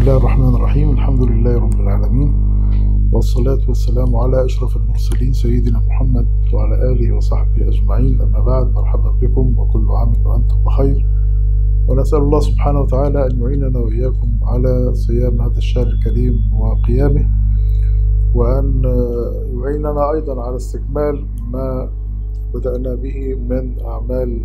الله الرحمن الرحيم. الحمد لله رب العالمين، والصلاة والسلام على أشرف المرسلين سيدنا محمد وعلى آله وصحبه أجمعين. أما بعد، مرحبا بكم وكل عام وأنتم بخير، ونسأل الله سبحانه وتعالى أن يعيننا وإياكم على صيام هذا الشهر الكريم وقيامه، وأن يعيننا أيضا على استكمال ما بدأنا به من أعمال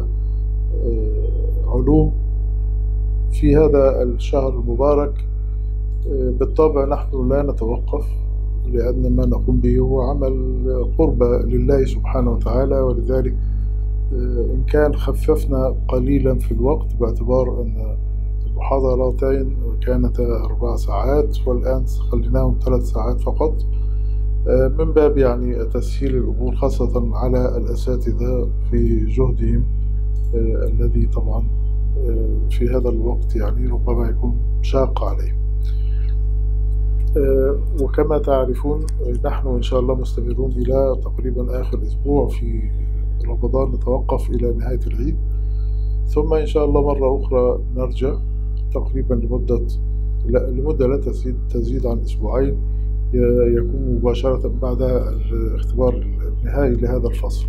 وعلوم في هذا الشهر المبارك. بالطبع نحن لا نتوقف، لأن ما نقوم به هو عمل قربة لله سبحانه وتعالى، ولذلك إن كان خففنا قليلا في الوقت باعتبار أن المحاضرتين كانتا 4 ساعات والآن خليناهم 3 ساعات فقط، من باب يعني تسهيل الأمور، خاصة على الأساتذة في جهدهم الذي طبعا في هذا الوقت يعني ربما يكون شاق عليهم. وكما تعرفون نحن إن شاء الله مستمرون إلى تقريبا آخر أسبوع في رمضان، نتوقف إلى نهاية العيد، ثم إن شاء الله مرة أخرى نرجع تقريبا لمدة لا تزيد عن 2 أسبوع، يكون مباشرة بعد الاختبار النهائي لهذا الفصل.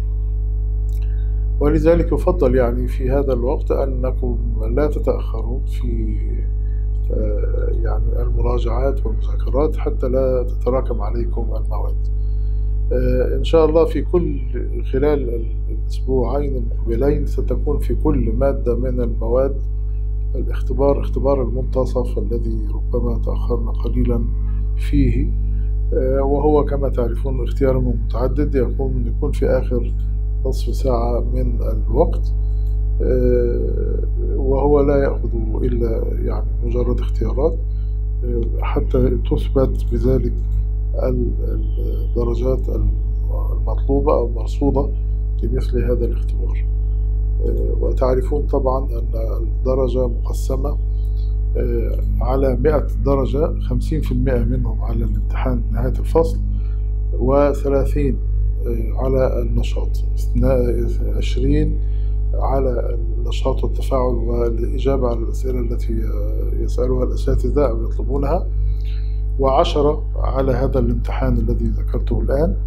ولذلك يفضل يعني في هذا الوقت أنكم لا تتأخرون في يعني المراجعات والمذاكرات حتى لا تتراكم عليكم المواد. إن شاء الله في خلال الأسبوعين المقبلين ستكون في كل مادة من المواد اختبار المنتصف الذي ربما تأخرنا قليلا فيه، وهو كما تعرفون اختيار متعدد يكون في آخر نصف ساعة من الوقت، وهو لا يأخذ إلا يعني مجرد اختيارات حتى تثبت بذلك الدرجات المطلوبة أو المرصودة لمثل هذا الاختبار. وتعرفون طبعا أن الدرجة مقسمة على 100 درجة، 50% منهم على الامتحان نهاية الفصل، و30 على النشاط، 20 على النشاط والتفاعل والإجابة على الأسئلة التي يسألها الأساتذة أو يطلبونها، و10 على هذا الامتحان الذي ذكرته الآن،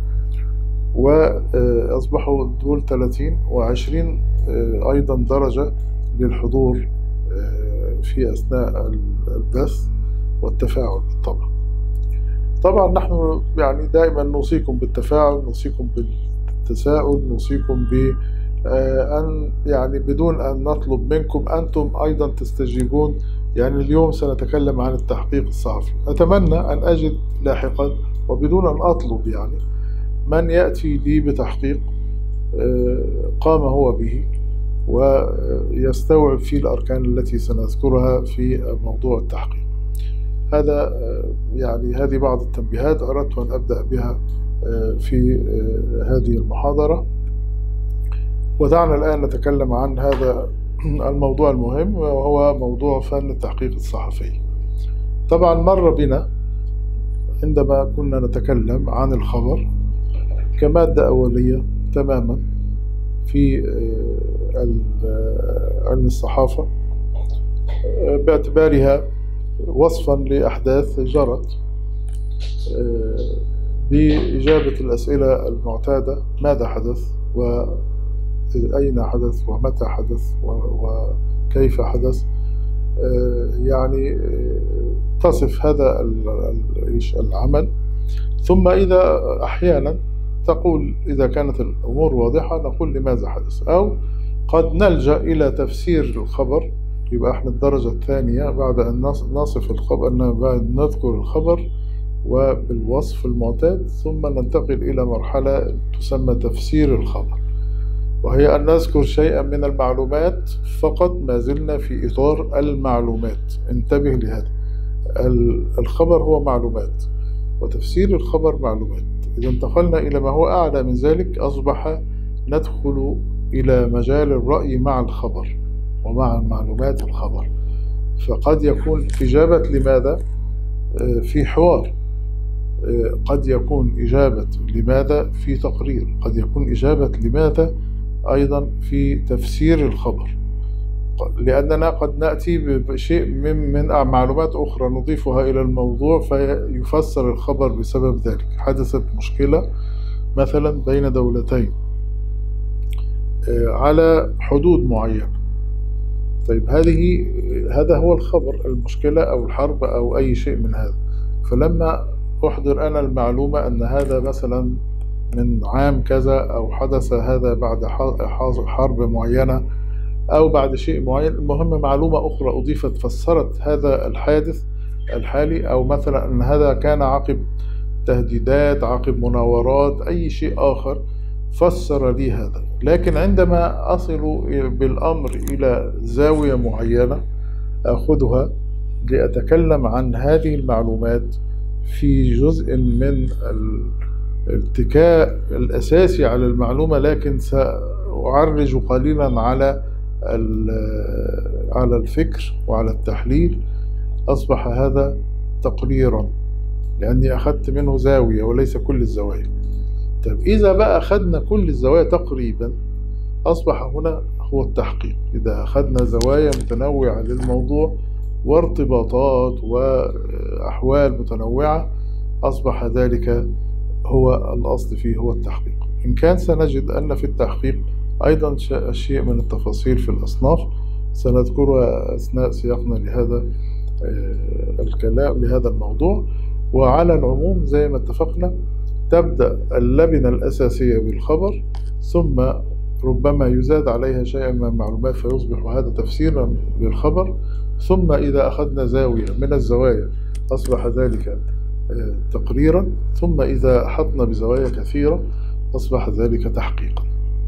وأصبحوا دول 30 و20 أيضا درجة للحضور في أثناء البث والتفاعل بالطبع. طبعا نحن يعني دائما نوصيكم بالتفاعل، نوصيكم بالتساؤل، نوصيكم بأن يعني بدون أن نطلب منكم أنتم أيضا تستجيبون. يعني اليوم سنتكلم عن التحقيق الصحفي، أتمنى أن أجد لاحقا وبدون أن أطلب يعني من يأتي لي بتحقيق قام هو به ويستوعب فيه الأركان التي سنذكرها في موضوع التحقيق. هذا يعني هذه بعض التنبيهات أردت أن أبدأ بها في هذه المحاضرة. ودعنا الآن نتكلم عن هذا الموضوع المهم، وهو موضوع فن التحقيق الصحفي. طبعا مر بنا عندما كنا نتكلم عن الخبر كمادة أولية تماما في علم الصحافة، باعتبارها وصفا لأحداث جرت بإجابة الأسئلة المعتادة: ماذا حدث، وأين حدث، ومتى حدث، وكيف حدث. يعني تصف هذا العمل، ثم إذا أحيانا تقول إذا كانت الأمور واضحة نقول لماذا حدث، أو قد نلجأ إلى تفسير الخبر. يبقى احنا الدرجة الثانية بعد أن نصف الخبر، بعد نذكر الخبر وبالوصف المعتاد، ثم ننتقل إلى مرحلة تسمى تفسير الخبر، وهي أن نذكر شيئا من المعلومات فقط، ما زلنا في إطار المعلومات. انتبه لهذا، الخبر هو معلومات وتفسير الخبر معلومات. إذا انتقلنا إلى ما هو أعلى من ذلك أصبح ندخل إلى مجال الرأي مع الخبر ومع معلومات الخبر. فقد يكون إجابة لماذا في حوار، قد يكون إجابة لماذا في تقرير، قد يكون إجابة لماذا أيضا في تفسير الخبر، لأننا قد نأتي بشيء من معلومات أخرى نضيفها إلى الموضوع فيفسر الخبر بسبب ذلك. حدثت مشكلة مثلا بين دولتين على حدود معينة. طيب هذا هو الخبر، المشكلة أو الحرب أو أي شيء من هذا. فلما أحضر أنا المعلومة أن هذا مثلا من عام كذا، أو حدث هذا بعد حرب معينة أو بعد شيء معين، المهم معلومة أخرى أضيفت فسرت هذا الحادث الحالي، أو مثلا أن هذا كان عقب تهديدات، عقب مناورات، أي شيء آخر فسر لي هذا. لكن عندما أصل بالأمر إلى زاوية معينة أخذها لأتكلم عن هذه المعلومات في جزء من الاتكاء الأساسي على المعلومة، لكن سأعرج قليلا على الفكر وعلى التحليل، أصبح هذا تقريرا لأني أخذت منه زاوية وليس كل الزوايا. طيب إذا بقى أخذنا كل الزوايا تقريبا، أصبح هنا هو التحقيق. إذا أخذنا زوايا متنوعة للموضوع وارتباطات وأحوال متنوعة، أصبح ذلك هو الأصل فيه، هو التحقيق. إن كان سنجد أن في التحقيق أيضا شيء من التفاصيل في الأصناف سنذكرها أثناء سياقنا لهذا الكلام، لهذا الموضوع. وعلى العموم زي ما اتفقنا، تبدأ اللبنة الأساسية بالخبر، ثم ربما يزاد عليها شيء من المعلومات فيصبح هذا تفسيرا للخبر، ثم إذا أخذنا زاوية من الزوايا أصبح ذلك تقريرا، ثم إذا أحطنا بزوايا كثيرة أصبح ذلك تحقيقا.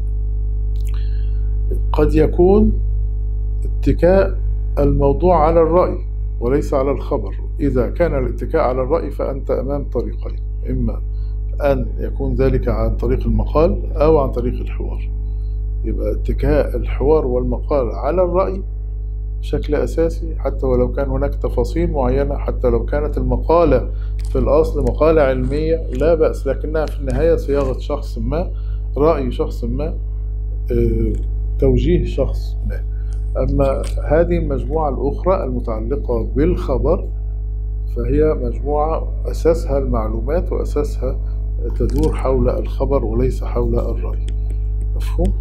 قد يكون اتكاء الموضوع على الرأي وليس على الخبر. إذا كان الاتكاء على الرأي فأنت أمام طريقين، إما أن يكون ذلك عن طريق المقال أو عن طريق الحوار. يبقى اتكاء الحوار والمقال على الرأي بشكل أساسي، حتى ولو كان هناك تفاصيل معينة، حتى لو كانت المقالة في الأصل مقالة علمية لا بأس، لكنها في النهاية صياغة شخص ما، رأي شخص ما، توجيه شخص ما. أما هذه المجموعة الأخرى المتعلقة بالخبر فهي مجموعة أساسها المعلومات وأساسها تدور حول الخبر وليس حول الرأي. مفهوم؟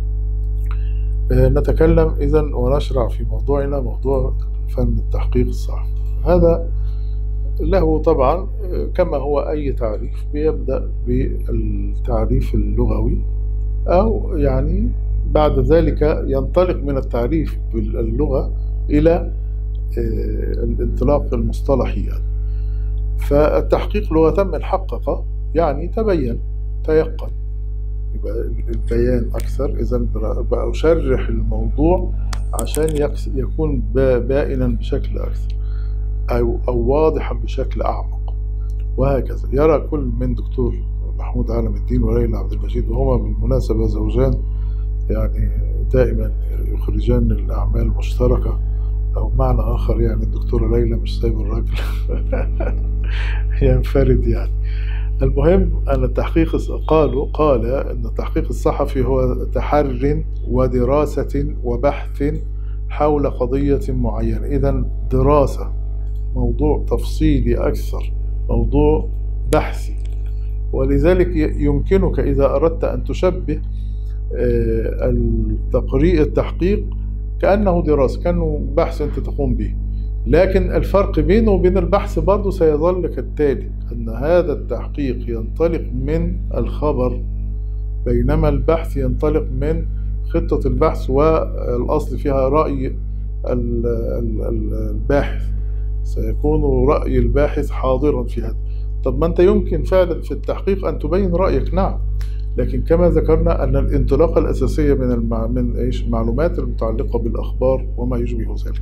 نتكلم إذن ونشرع في موضوعنا، موضوع فن التحقيق الصحفي. هذا له طبعا كما هو أي تعريف بيبدأ بالتعريف اللغوي، أو يعني بعد ذلك ينطلق من التعريف باللغة إلى الانطلاق المصطلحي يعني. فالتحقيق لغة من حقق يعني تبين، تيقن، يبقى البيان أكثر. إذن بأشرح الموضوع عشان يكون بائنا بشكل أكثر أو واضحا بشكل أعمق، وهكذا. يرى كل من دكتور محمود عالم الدين وليلى عبد المجيد، وهما بالمناسبة زوجان يعني دائما يخرجان الأعمال مشتركة، أو معنى آخر يعني الدكتورة ليلى مش سايب الراجل ينفرد يعني. المهم أن التحقيق قال أن التحقيق الصحفي هو تحر ودراسة وبحث حول قضية معينة. إذن دراسة، موضوع تفصيلي أكثر، موضوع بحثي. ولذلك يمكنك إذا أردت أن تشبه التحقيق كأنه دراسة، كأنه بحث أنت تقوم به. لكن الفرق بينه وبين البحث برضه سيظل كالتالي، أن هذا التحقيق ينطلق من الخبر، بينما البحث ينطلق من خطة البحث، والأصل فيها رأي الباحث، سيكون رأي الباحث حاضرا في هذا. طب ما أنت يمكن فعلا في التحقيق أن تبين رأيك، نعم، لكن كما ذكرنا أن الانطلاقة الأساسية من المعلومات المتعلقة بالأخبار وما يشبه ذلك.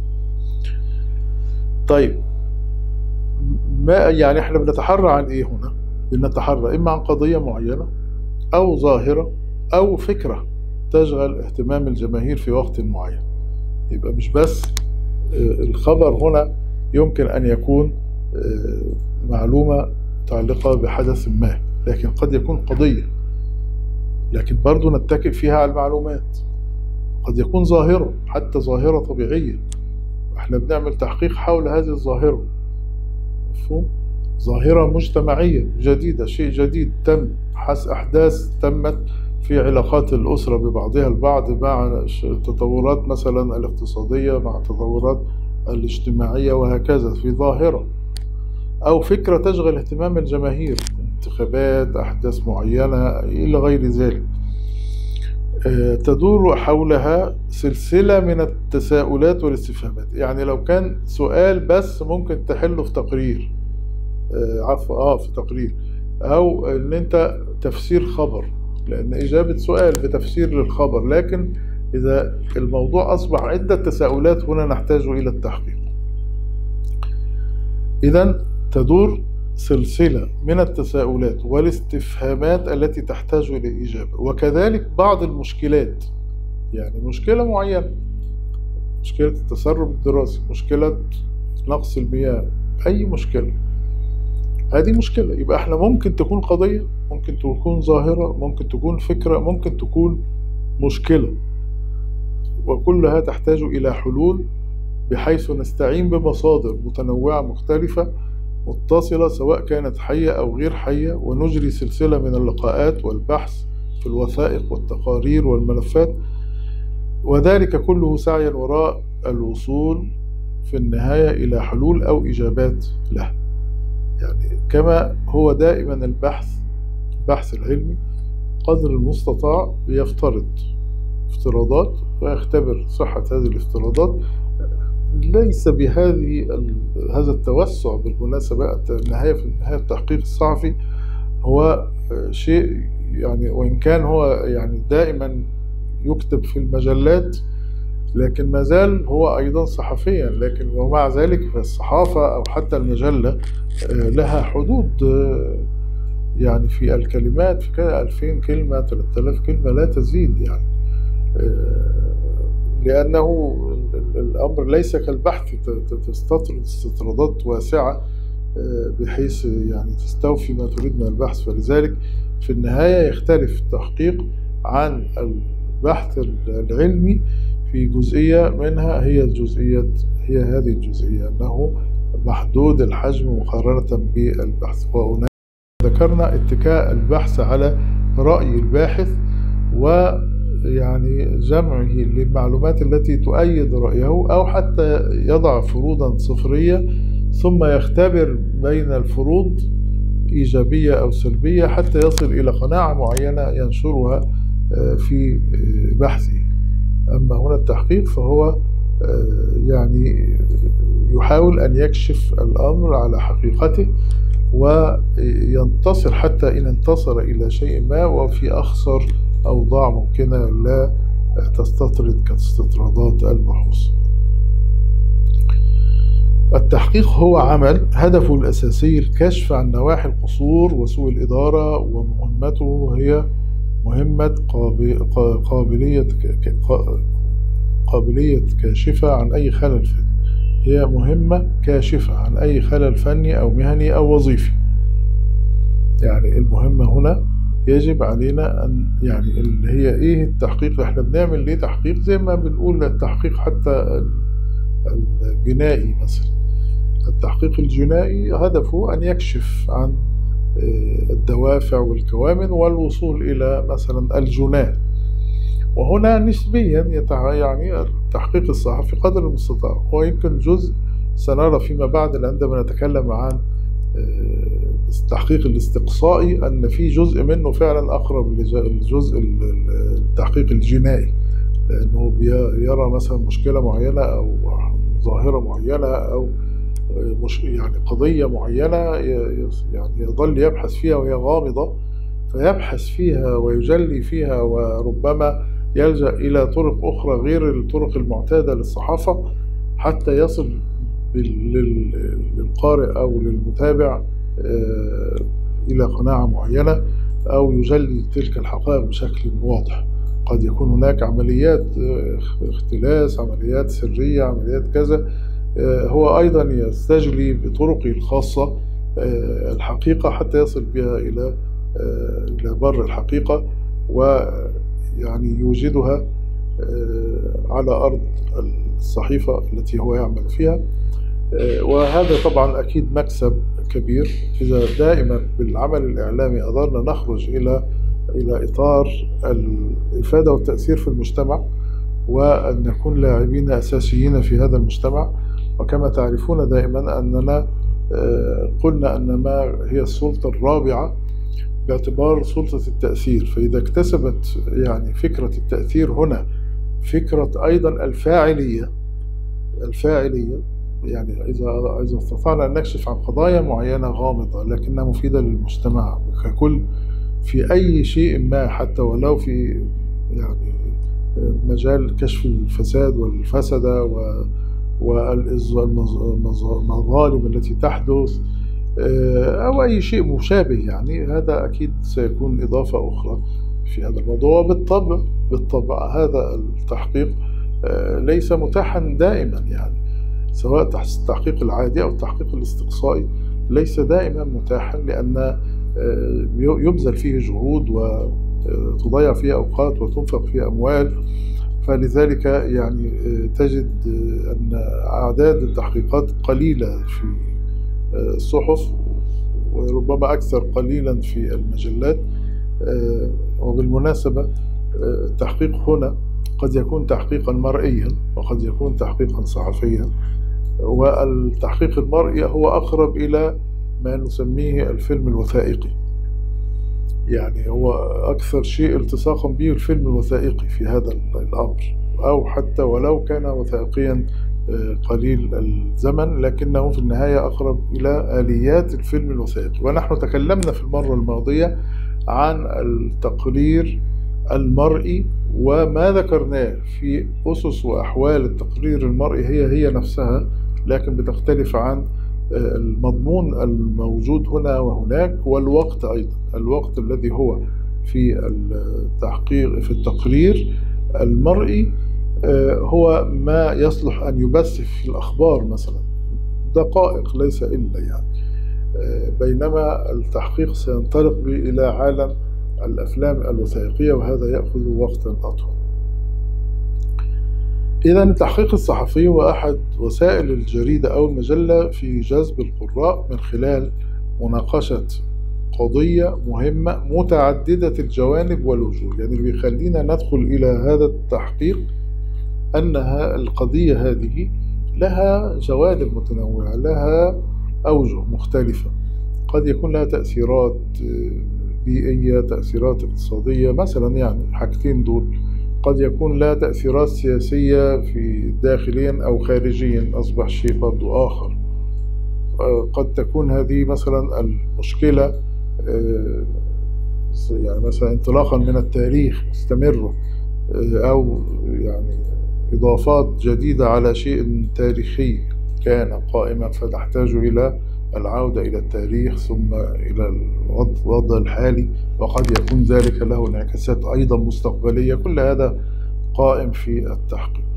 طيب ما يعني احنا بنتحرى عن ايه هنا؟ بنتحرى اما عن قضية معينة او ظاهرة او فكرة تشغل اهتمام الجماهير في وقت معين. يبقى مش بس الخبر هنا يمكن ان يكون معلومة متعلقة بحدث ما، لكن قد يكون قضية، لكن برضو نتكئ فيها على المعلومات. قد يكون ظاهرة، حتى ظاهرة طبيعية، احنا بنعمل تحقيق حول هذه الظاهرة، مفهوم؟ ظاهرة مجتمعية جديدة، شيء جديد تم، أحداث تمت في علاقات الأسرة ببعضها البعض، مع التطورات مثلا الاقتصادية، مع التطورات الاجتماعية، وهكذا، في ظاهرة أو فكرة تشغل اهتمام الجماهير، انتخابات، أحداث معينة إلى غير ذلك. تدور حولها سلسلة من التساؤلات والاستفهامات. يعني لو كان سؤال بس ممكن تحله في تقرير، في تقرير، أو إن أنت تفسير خبر، لأن إجابة سؤال بتفسير للخبر. لكن إذا الموضوع أصبح عدة تساؤلات، هنا نحتاج إلى التحقيق. إذن تدور سلسلة من التساؤلات والاستفهامات التي تحتاج إلى إجابة، وكذلك بعض المشكلات. يعني مشكلة معينة، مشكلة التسرب الدراسي، مشكلة نقص المياه، أي مشكلة، هذه مشكلة. يبقى احنا ممكن تكون قضية، ممكن تكون ظاهرة، ممكن تكون فكرة، ممكن تكون مشكلة، وكلها تحتاج إلى حلول، بحيث نستعين بمصادر متنوعة مختلفة متصلة، سواء كانت حية أو غير حية، ونجري سلسلة من اللقاءات والبحث في الوثائق والتقارير والملفات، وذلك كله سعيا وراء الوصول في النهاية إلى حلول أو إجابات له. يعني كما هو دائما البحث العلمي قدر المستطاع بيفترض افتراضات ويختبر صحة هذه الافتراضات. ليس هذا التوسع بالمناسبة. النهاية في النهاية التحقيق الصحفي هو شيء، يعني وإن كان هو يعني دائما يكتب في المجلات، لكن ما زال هو أيضا صحفيا. لكن ومع ذلك فالصحافة أو حتى المجلة لها حدود، يعني في الكلمات، في 2000 كلمة 3000 كلمة لا تزيد، يعني لأنه الأمر ليس كالبحث تستطرد استطرادات واسعة بحيث يعني تستوفي ما تريد من البحث. فلذلك في النهاية يختلف التحقيق عن البحث العلمي في جزئية منها، هي هذه الجزئية، أنه محدود الحجم مقارنة بالبحث. وهنا ذكرنا اتكاء البحث على رأي الباحث، ويعني جمعه للمعلومات التي تؤيد رأيه، أو حتى يضع فروضا صفرية ثم يختبر بين الفروض إيجابية أو سلبية حتى يصل إلى قناعة معينة ينشرها في بحثه. أما هنا التحقيق فهو يعني يحاول أن يكشف الأمر على حقيقته، وينتصر حتى إن انتصر إلى شيء ما، وفي أخسر أوضاع ممكنة لا تستطرد كاستطرادات البحوث. التحقيق هو عمل هدفه الأساسي الكشف عن نواحي القصور وسوء الإدارة، ومهمته هي مهمة قابلية كاشفة عن أي خلل فني. هي مهمة كاشفة عن أي خلل فني أو مهني أو وظيفي. يعني المهمة هنا يجب علينا أن يعني اللي هي إيه التحقيق. إحنا بنعمل ليه تحقيق؟ زي ما بنقول التحقيق حتى الجنائي مثلا. التحقيق الجنائي هدفه أن يكشف عن الدوافع والكوامن والوصول إلى مثلا الجنان. وهنا نسبيا يعني التحقيق الصحفي قدر المستطاع، ويمكن جزء سنرى فيما بعد عندما نتكلم عن التحقيق الاستقصائي أن في جزء منه فعلا أقرب لجزء التحقيق الجنائي، لأنه يرى مثلا مشكلة معينة أو ظاهرة معينة أو يعني قضية معينة، يعني يظل يبحث فيها وهي غامضة، فيبحث فيها ويجلي فيها، وربما يلجأ إلى طرق أخرى غير الطرق المعتادة للصحافة حتى يصل للقارئ أو للمتابع إلى قناعة معينة، أو يجلي تلك الحقائق بشكل واضح. قد يكون هناك عمليات اختلاس، عمليات سرية، عمليات كذا، هو أيضا يستجلي بطرقه الخاصة الحقيقة حتى يصل بها إلى بر الحقيقة، ويعني يوجدها على أرض الصحيفة التي هو يعمل فيها. وهذا طبعا أكيد مكسب كبير إذا دائما بالعمل الإعلامي قدرنا نخرج إلى إطار الإفادة والتأثير في المجتمع، وأن نكون لاعبين أساسيين في هذا المجتمع. وكما تعرفون دائما أننا قلنا أن ما هي السلطة الرابعة باعتبار سلطة التأثير، فإذا اكتسبت يعني فكرة التأثير هنا فكرة أيضا الفاعلية، يعني إذا استطعنا أن نكشف عن قضايا معينة غامضة لكنها مفيدة للمجتمع ككل في أي شيء ما، حتى ولو في يعني مجال كشف الفساد والفسدة والمظالم التي تحدث أو أي شيء مشابه، يعني هذا أكيد سيكون إضافة أخرى في هذا الموضوع. بالطبع هذا التحقيق ليس متاحا دائما، يعني سواء التحقيق العادي أو التحقيق الاستقصائي ليس دائما متاحا، لأن يبذل فيه جهود وتضيع فيه أوقات وتنفق فيه أموال. فلذلك يعني تجد أن أعداد التحقيقات قليلة في الصحف وربما أكثر قليلا في المجلات. وبالمناسبة التحقيق هنا قد يكون تحقيقا مرئيا وقد يكون تحقيقا صحفيا، والتحقيق المرئي هو أقرب إلى ما نسميه الفيلم الوثائقي، يعني هو أكثر شيء التصاقا به الفيلم الوثائقي في هذا الأمر، أو حتى ولو كان وثائقيا قليل الزمن لكنه في النهاية أقرب إلى آليات الفيلم الوثائقي. ونحن تكلمنا في المرة الماضية عن التقرير المرئي، وما ذكرناه في أسس وأحوال التقرير المرئي هي نفسها، لكن بتختلف عن المضمون الموجود هنا وهناك، والوقت أيضا. الوقت الذي هو في التقرير المرئي هو ما يصلح أن يبث في الأخبار مثلا دقائق ليس إلا، يعني بينما التحقيق سينطلق به إلى عالم الأفلام الوثائقية، وهذا يأخذ وقتا أطول. إذا التحقيق الصحفي هو أحد وسائل الجريدة أو المجلة في جذب القراء من خلال مناقشة قضية مهمة متعددة الجوانب والوجوه. يعني اللي بيخلينا ندخل إلى هذا التحقيق أنها القضية هذه لها جوانب متنوعة، لها أوجه مختلفة، قد يكون لها تأثيرات بيئية، تأثيرات اقتصادية مثلا، يعني حاجتين دول. قد يكون لها تأثيرات سياسية في داخليا أو خارجيا، أصبح شيء برضو آخر. قد تكون هذه مثلا المشكلة يعني مثلا انطلاقا من التاريخ مستمرة، أو يعني إضافات جديدة على شيء تاريخي كان قائما، فتحتاج إلى العودة إلى التاريخ ثم إلى الوضع الحالي، وقد يكون ذلك له انعكاسات أيضا مستقبلية. كل هذا قائم في التحقيق.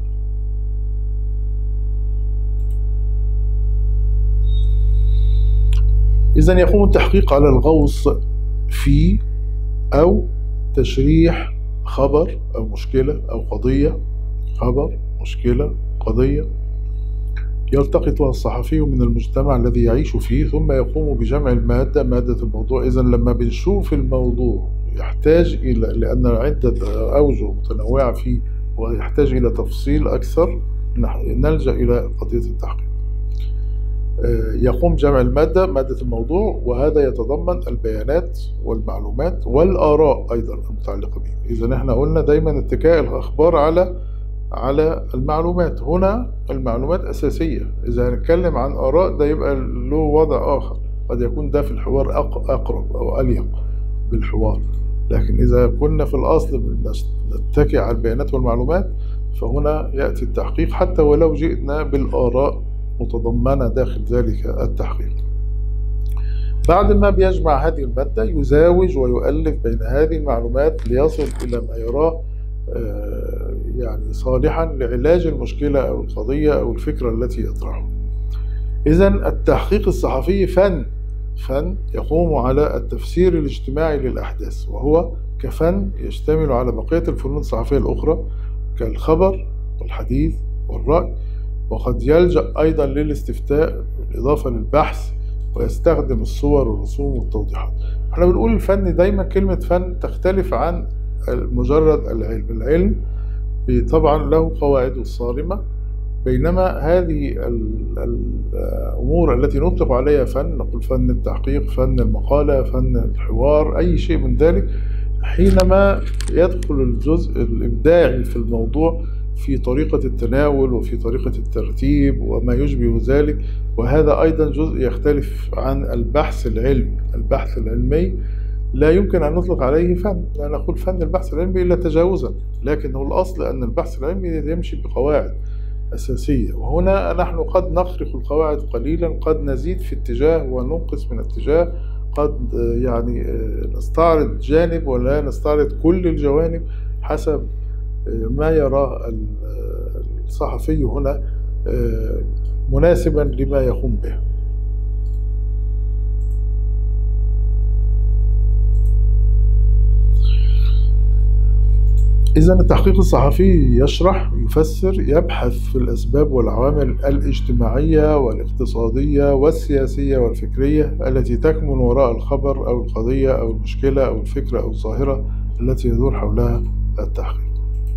إذن يقوم التحقيق على الغوص في أو تشريح خبر أو مشكلة أو قضية، خبر، مشكلة، قضية يلتقطها الصحفي من المجتمع الذي يعيش فيه، ثم يقوم بجمع مادة الموضوع. إذن لما بنشوف الموضوع يحتاج إلى، لأن عدة أوجه متنوعة فيه ويحتاج إلى تفصيل أكثر، نلجأ إلى قضية التحقيق. يقوم بجمع مادة الموضوع، وهذا يتضمن البيانات والمعلومات والآراء أيضا المتعلقة به. إذن احنا قلنا دايما اتكاء الأخبار على المعلومات. هنا المعلومات أساسية. إذا هنتكلم عن آراء ده يبقى له وضع آخر، قد يكون ده في الحوار أقرب أو أليق بالحوار. لكن إذا كنا في الأصل نتكئ على البيانات والمعلومات، فهنا يأتي التحقيق حتى ولو جئنا بالآراء متضمنة داخل ذلك التحقيق. بعد ما بيجمع هذه المادة يزاوج ويؤلف بين هذه المعلومات ليصل إلى ما يراه يعني صالحا لعلاج المشكلة أو القضية أو الفكرة التي يطرحها. إذن التحقيق الصحفي فن يقوم على التفسير الاجتماعي للأحداث، وهو كفن يشتمل على بقية الفنون الصحفية الأخرى كالخبر والحديث والرأي، وقد يلجأ أيضا للاستفتاء بالإضافة للبحث، ويستخدم الصور والرسوم والتوضيحات. احنا بنقول الفن دايما، كلمة فن تختلف عن مجرد العلم. العلم طبعا له قواعده الصارمة، بينما هذه الأمور التي نطلق عليها فن، نقول فن التحقيق، فن المقالة، فن الحوار، أي شيء من ذلك، حينما يدخل الجزء الإبداعي في الموضوع في طريقة التناول وفي طريقة الترتيب وما يشبه ذلك. وهذا أيضا جزء يختلف عن البحث العلمي. البحث العلمي لا يمكن أن نطلق عليه فن، لا نقول فن البحث العلمي إلا تجاوزا، لكنه الأصل أن البحث العلمي يمشي بقواعد أساسية. وهنا نحن قد نخرق القواعد قليلا، قد نزيد في اتجاه وننقص من اتجاه، قد يعني نستعرض جانب ولا نستعرض كل الجوانب حسب ما يراه الصحفي هنا مناسبا لما يقوم به. إذا التحقيق الصحفي يشرح، يفسر، يبحث في الأسباب والعوامل الاجتماعية والاقتصادية والسياسية والفكرية التي تكمن وراء الخبر أو القضية أو المشكلة أو الفكرة أو الظاهرة التي يدور حولها التحقيق.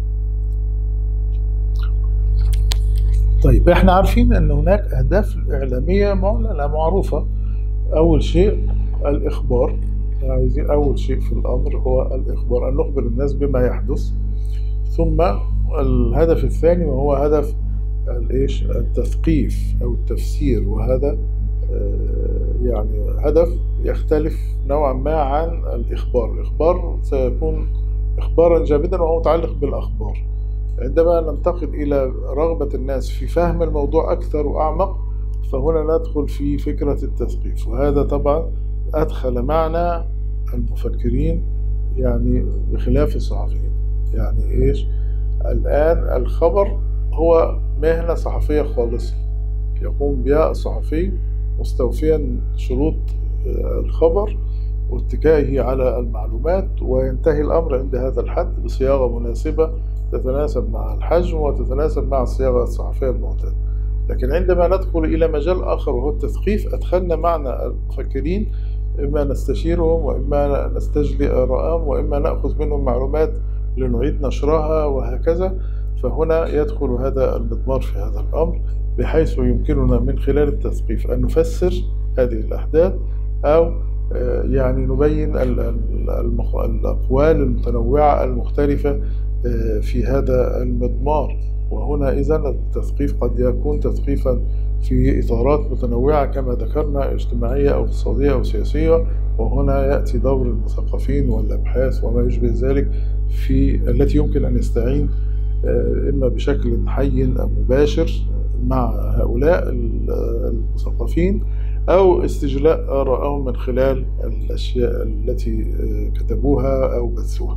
طيب، احنا عارفين أن هناك أهداف إعلامية معلنة معروفة. أول شيء الإخبار، عايزين أول شيء في الأمر هو الإخبار، أن نخبر الناس بما يحدث. ثم الهدف الثاني وهو هدف التثقيف أو التفسير، وهذا يعني هدف يختلف نوعا ما عن الإخبار. الإخبار سيكون إخبارا جامدا وهو متعلق بالأخبار. عندما ننتقل إلى رغبة الناس في فهم الموضوع أكثر وأعمق، فهنا ندخل في فكرة التثقيف، وهذا طبعا أدخل معنا المفكرين يعني بخلاف الصحفيين. يعني إيش؟ الآن الخبر هو مهنة صحفية خالصة يقوم بها الصحفي مستوفيا شروط الخبر واتكائه على المعلومات، وينتهي الأمر عند هذا الحد بصياغة مناسبة تتناسب مع الحجم وتتناسب مع الصياغة الصحفية المعتادة. لكن عندما ندخل إلى مجال آخر وهو التثقيف، أدخلنا معنا المفكرين، إما نستشيرهم وإما نستجلي آراءهم وإما نأخذ منهم معلومات لنعيد نشرها وهكذا. فهنا يدخل هذا المضمار في هذا الأمر، بحيث يمكننا من خلال التثقيف أن نفسر هذه الأحداث أو يعني نبين الأقوال المتنوعة المختلفة في هذا المضمار. وهنا إذن التثقيف قد يكون تثقيفا في إطارات متنوعة كما ذكرنا، اجتماعية أو اقتصادية أو سياسية. وهنا يأتي دور المثقفين والأبحاث وما يشبه ذلك التي يمكن أن يستعين إما بشكل حي أو مباشر مع هؤلاء المثقفين، أو استجلاء آرائهم من خلال الأشياء التي كتبوها أو بثوها.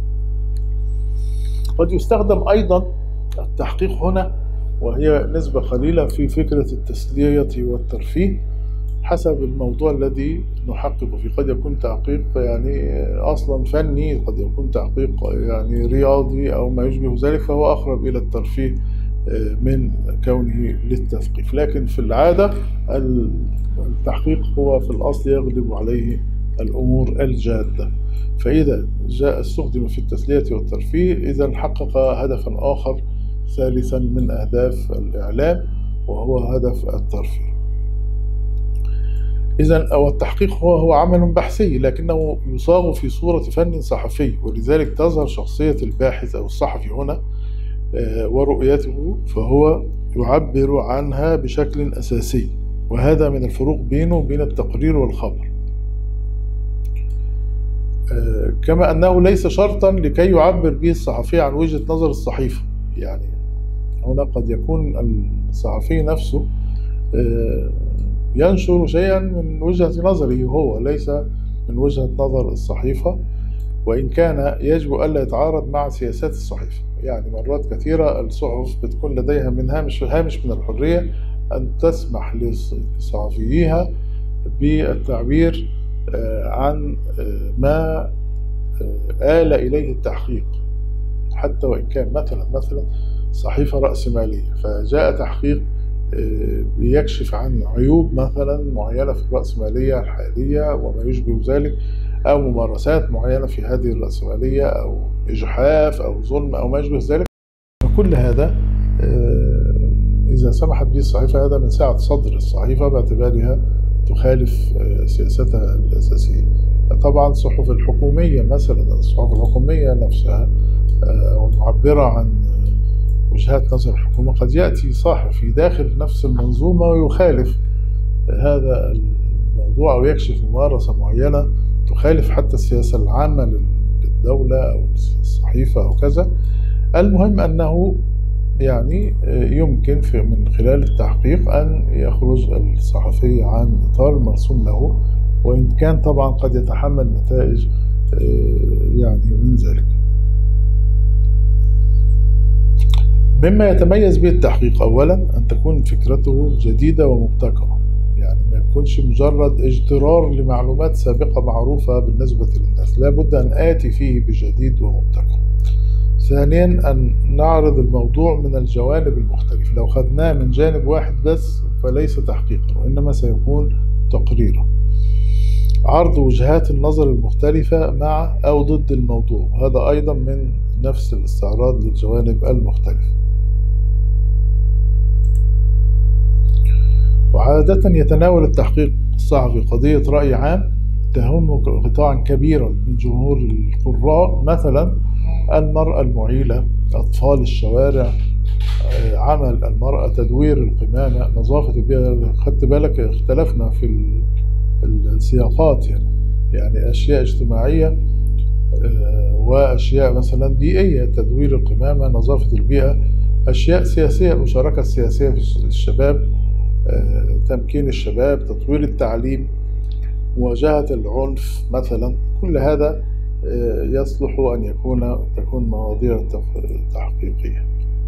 قد يستخدم أيضا التحقيق هنا، وهي نسبة قليلة، في فكرة التسلية والترفيه حسب الموضوع الذي نحقق فيه. قد يكون تحقيق يعني أصلا فني، قد يكون تحقيق يعني رياضي أو ما يشبه ذلك، فهو أقرب إلى الترفيه من كونه للتثقيف. لكن في العادة التحقيق هو في الأصل يغلب عليه الأمور الجادة. فإذا جاء استخدم في التسلية والترفيه، إذا حقق هدفا آخر ثالثا من أهداف الإعلام، وهو هدف الترفيه. إذا التحقيق هو عمل بحثي، لكنه يصاغ في صورة فن صحفي، ولذلك تظهر شخصية الباحث أو الصحفي هنا ورؤيته، فهو يعبر عنها بشكل أساسي. وهذا من الفروق بينه وبين التقرير والخبر، كما أنه ليس شرطا لكي يعبر به الصحفي عن وجهة نظر الصحيفة. يعني هنا قد يكون الصحفي نفسه ينشر شيئا من وجهة نظره هو، ليس من وجهة نظر الصحيفة، وإن كان يجب ألا يتعارض مع سياسات الصحيفة. يعني مرات كثيرة الصحف بتكون لديها من هامش من الحرية أن تسمح لصحفيها بالتعبير عن ما آل إليه التحقيق حتى وإن كان مثلا صحيفة رأسمالية، فجاء تحقيق بيكشف عن عيوب مثلا معينة في الرأسمالية الحالية وما يشبه ذلك، أو ممارسات معينة في هذه الرأسمالية، أو إجحاف أو ظلم أو ما يشبه ذلك. فكل هذا إذا سمحت به الصحيفة هذا من سعة صدر الصحيفة باعتبارها تخالف سياستها الأساسية. طبعا الصحف الحكومية مثلا، الصحف الحكومية نفسها والمعبرة عن وجهات نظر الحكومة، قد يأتي صحفي داخل نفس المنظومة ويخالف هذا الموضوع أو يكشف ممارسة معينة تخالف حتى السياسة العامة للدولة أو الصحيفة أو كذا. المهم أنه يعني يمكن من خلال التحقيق أن يخرج الصحفي عن إطار المرسوم له، وإن كان طبعا قد يتحمل نتائج يعني من ذلك. مما يتميز به التحقيق أولا أن تكون فكرته جديدة ومبتكرة، يعني ما يكونش مجرد اجترار لمعلومات سابقة معروفة بالنسبة للناس، لا بد أن آتي فيه بجديد ومبتكر. ثانيا أن نعرض الموضوع من الجوانب المختلفة، لو خدناه من جانب واحد بس فليس تحقيقا وإنما سيكون تقريرا. عرض وجهات النظر المختلفة مع أو ضد الموضوع، وهذا أيضا من نفس الاستعراض للجوانب المختلفة. وعادة يتناول التحقيق الصحفي قضية رأي عام تهم قطاعا كبيرا من جمهور القراء، مثلا المرأة المعيلة، أطفال الشوارع، عمل المرأة، تدوير القمامة، نظافة البيئة. خدت بالك اختلفنا في السياقات يعني أشياء اجتماعية وأشياء مثلا بيئية، تدوير القمامة، نظافة البيئة. أشياء سياسية، المشاركة السياسية في الشباب، تمكين الشباب، تطوير التعليم، مواجهة العنف مثلا. كل هذا يصلح أن تكون مواضيع تحقيقية.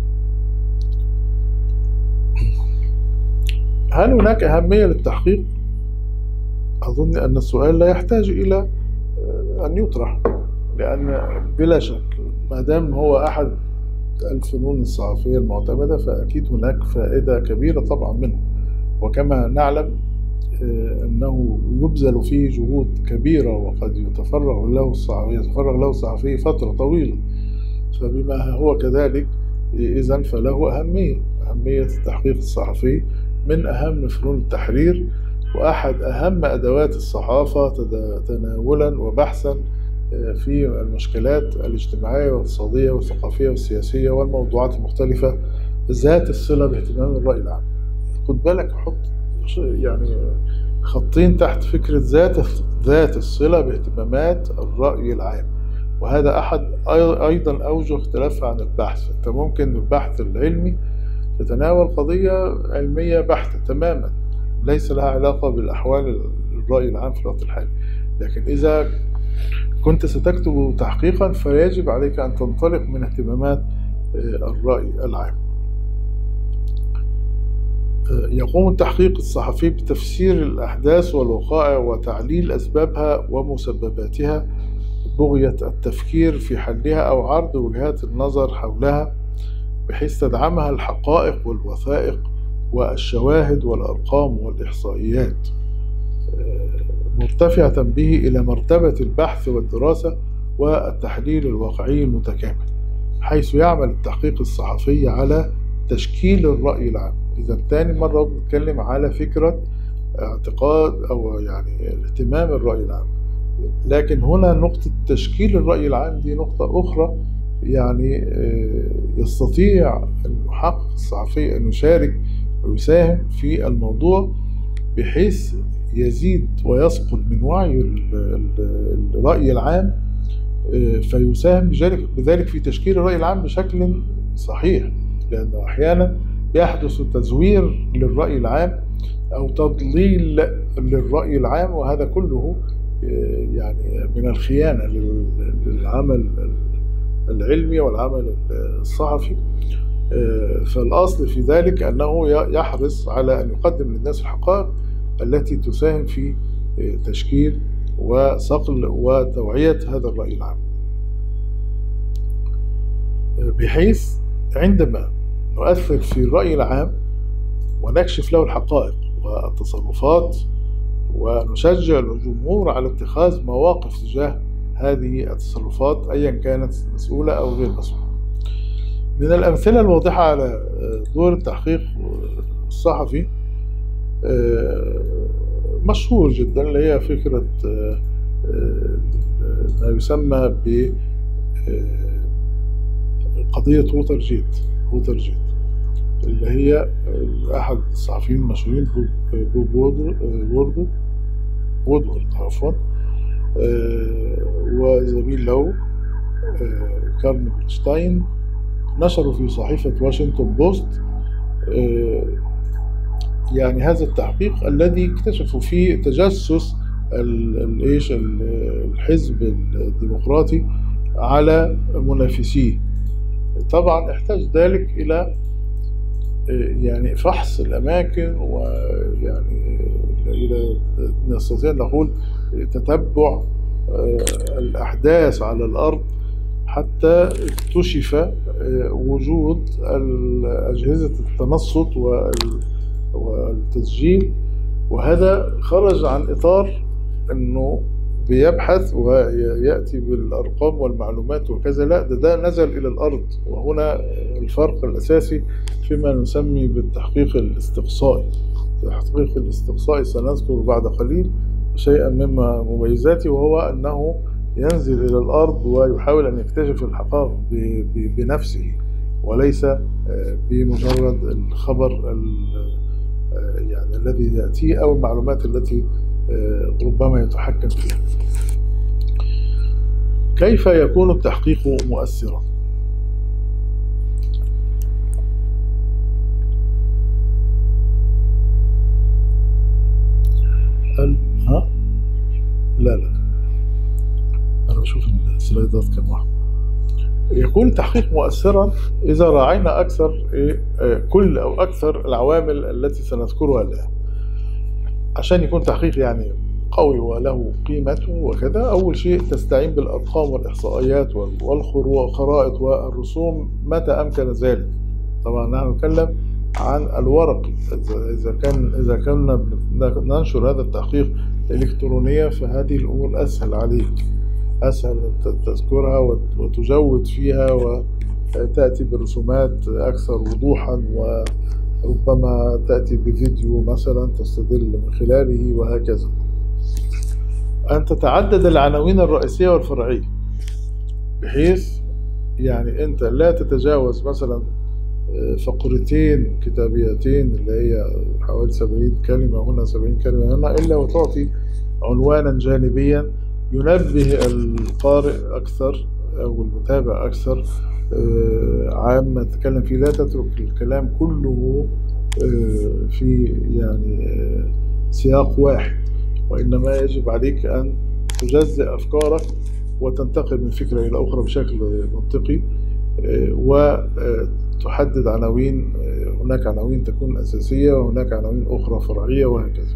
هل هناك أهمية للتحقيق؟ أظن أن السؤال لا يحتاج إلى أن يطرح، لأن بلا شك ما دام هو أحد الفنون الصحفية المعتمدة فأكيد هناك فائدة كبيرة طبعا منه. وكما نعلم أنه يبذل فيه جهود كبيرة، وقد يتفرغ له الصحفي فترة طويلة، فبما هو كذلك إذن فله أهمية التحقيق الصحفي من أهم فنون التحرير، وأحد أهم أدوات الصحافة تناولا وبحثا في المشكلات الاجتماعية والاقتصادية والثقافية والسياسية والموضوعات المختلفة ذات الصلة باهتمام الرأي العام. خد بالك، حط يعني خطين تحت فكرة ذات الصلة باهتمامات الرأي العام، وهذا أحد أيضا أوجه اختلافها عن البحث. أنت ممكن البحث العلمي تتناول قضية علمية بحتة تماما ليس لها علاقة بالأحوال الرأي العام في الوقت الحالي، لكن إذا كنت ستكتب تحقيقا فيجب عليك أن تنطلق من اهتمامات الرأي العام. يقوم التحقيق الصحفي بتفسير الأحداث والوقائع وتعليل أسبابها ومسبباتها، بغية التفكير في حلها أو عرض وجهات النظر حولها بحيث تدعمها الحقائق والوثائق والشواهد والأرقام والإحصائيات، مرتفعة به إلى مرتبة البحث والدراسة والتحليل الواقعي المتكامل، حيث يعمل التحقيق الصحفي على تشكيل الرأي العام. إذا تاني مرة بنتكلم على فكرة اعتقاد أو يعني اهتمام الرأي العام، لكن هنا نقطة تشكيل الرأي العام دي نقطة أخرى، يعني يستطيع المحقق الصحفي أن يشارك ويساهم في الموضوع بحيث يزيد ويصقل من وعي الرأي العام، فيساهم بذلك في تشكيل الرأي العام بشكل صحيح، لأنه أحيانا يحدث تزوير للرأي العام أو تضليل للرأي العام، وهذا كله يعني من الخيانة للعمل العلمي والعمل الصحفي. فالأصل في ذلك أنه يحرص على أن يقدم للناس الحقائق التي تساهم في تشكيل وصقل وتوعية هذا الرأي العام. بحيث عندما نؤثر في الرأي العام ونكشف له الحقائق والتصرفات ونشجع الجمهور على اتخاذ مواقف تجاه هذه التصرفات أيا كانت مسؤولة أو غير مسؤولة. من الأمثلة الواضحة على دور التحقيق الصحفي مشهور جدا اللي هي فكرة ما يسمى بقضية ووترجيت اللي هي أحد الصحفيين المشهورين بوب وودورد عفوا وزميل له كارنشتاين نشروا في صحيفة واشنطن بوست يعني هذا التحقيق الذي اكتشفوا فيه تجسس الحزب الديمقراطي على منافسيه. طبعا احتاج ذلك إلى يعني فحص الأماكن ويعني إلى نستطيع أن نقول تتبع الأحداث على الأرض حتى اكتشف وجود أجهزة التنصت والتسجيل، وهذا خرج عن إطار أنه بيبحث ويأتي بالأرقام والمعلومات وكذا، لا ده نزل إلى الأرض. وهنا الفرق الأساسي فيما نسمي بالتحقيق الاستقصائي. التحقيق الاستقصائي سنذكر بعد قليل شيئا مما مميزاته، وهو أنه ينزل إلى الأرض ويحاول أن يكتشف الحقائق بنفسه وليس بمجرد الخبر يعني الذي يأتيه أو المعلومات التي ربما يتحكم فيها. كيف يكون التحقيق مؤثرا؟ لا أنا بشوف السلايدات كم واحد. يكون التحقيق مؤثرا إذا راعينا أكثر كل أو أكثر العوامل التي سنذكرها الآن. عشان يكون تحقيق يعني قوي وله قيمته وكذا، أول شيء تستعين بالأرقام والإحصائيات والخرائط والرسوم متى أمكن ذلك. طبعا نحن نتكلم عن الورق. إذا كنا ننشر هذا التحقيق إلكترونيا فهذه الأمور أسهل عليك، أسهل تذكرها وتجود فيها وتأتي برسومات أكثر وضوحا، وربما تأتي بفيديو مثلا تستدل من خلاله وهكذا. أن تتعدد العناوين الرئيسية والفرعية بحيث يعني أنت لا تتجاوز مثلا فقرتين كتابيتين اللي هي حوالي 70 كلمة هنا 70 كلمة هنا، إلا وتعطي عنوانا جانبيا ينبه القارئ أكثر أو المتابع أكثر عما تتكلم فيه. لا تترك الكلام كله في يعني سياق واحد، وإنما يجب عليك أن تجزئ أفكارك وتنتقل من فكرة إلى أخرى بشكل منطقي، وتحدد عناوين. هناك عناوين تكون أساسية وهناك عناوين أخرى فرعية وهكذا.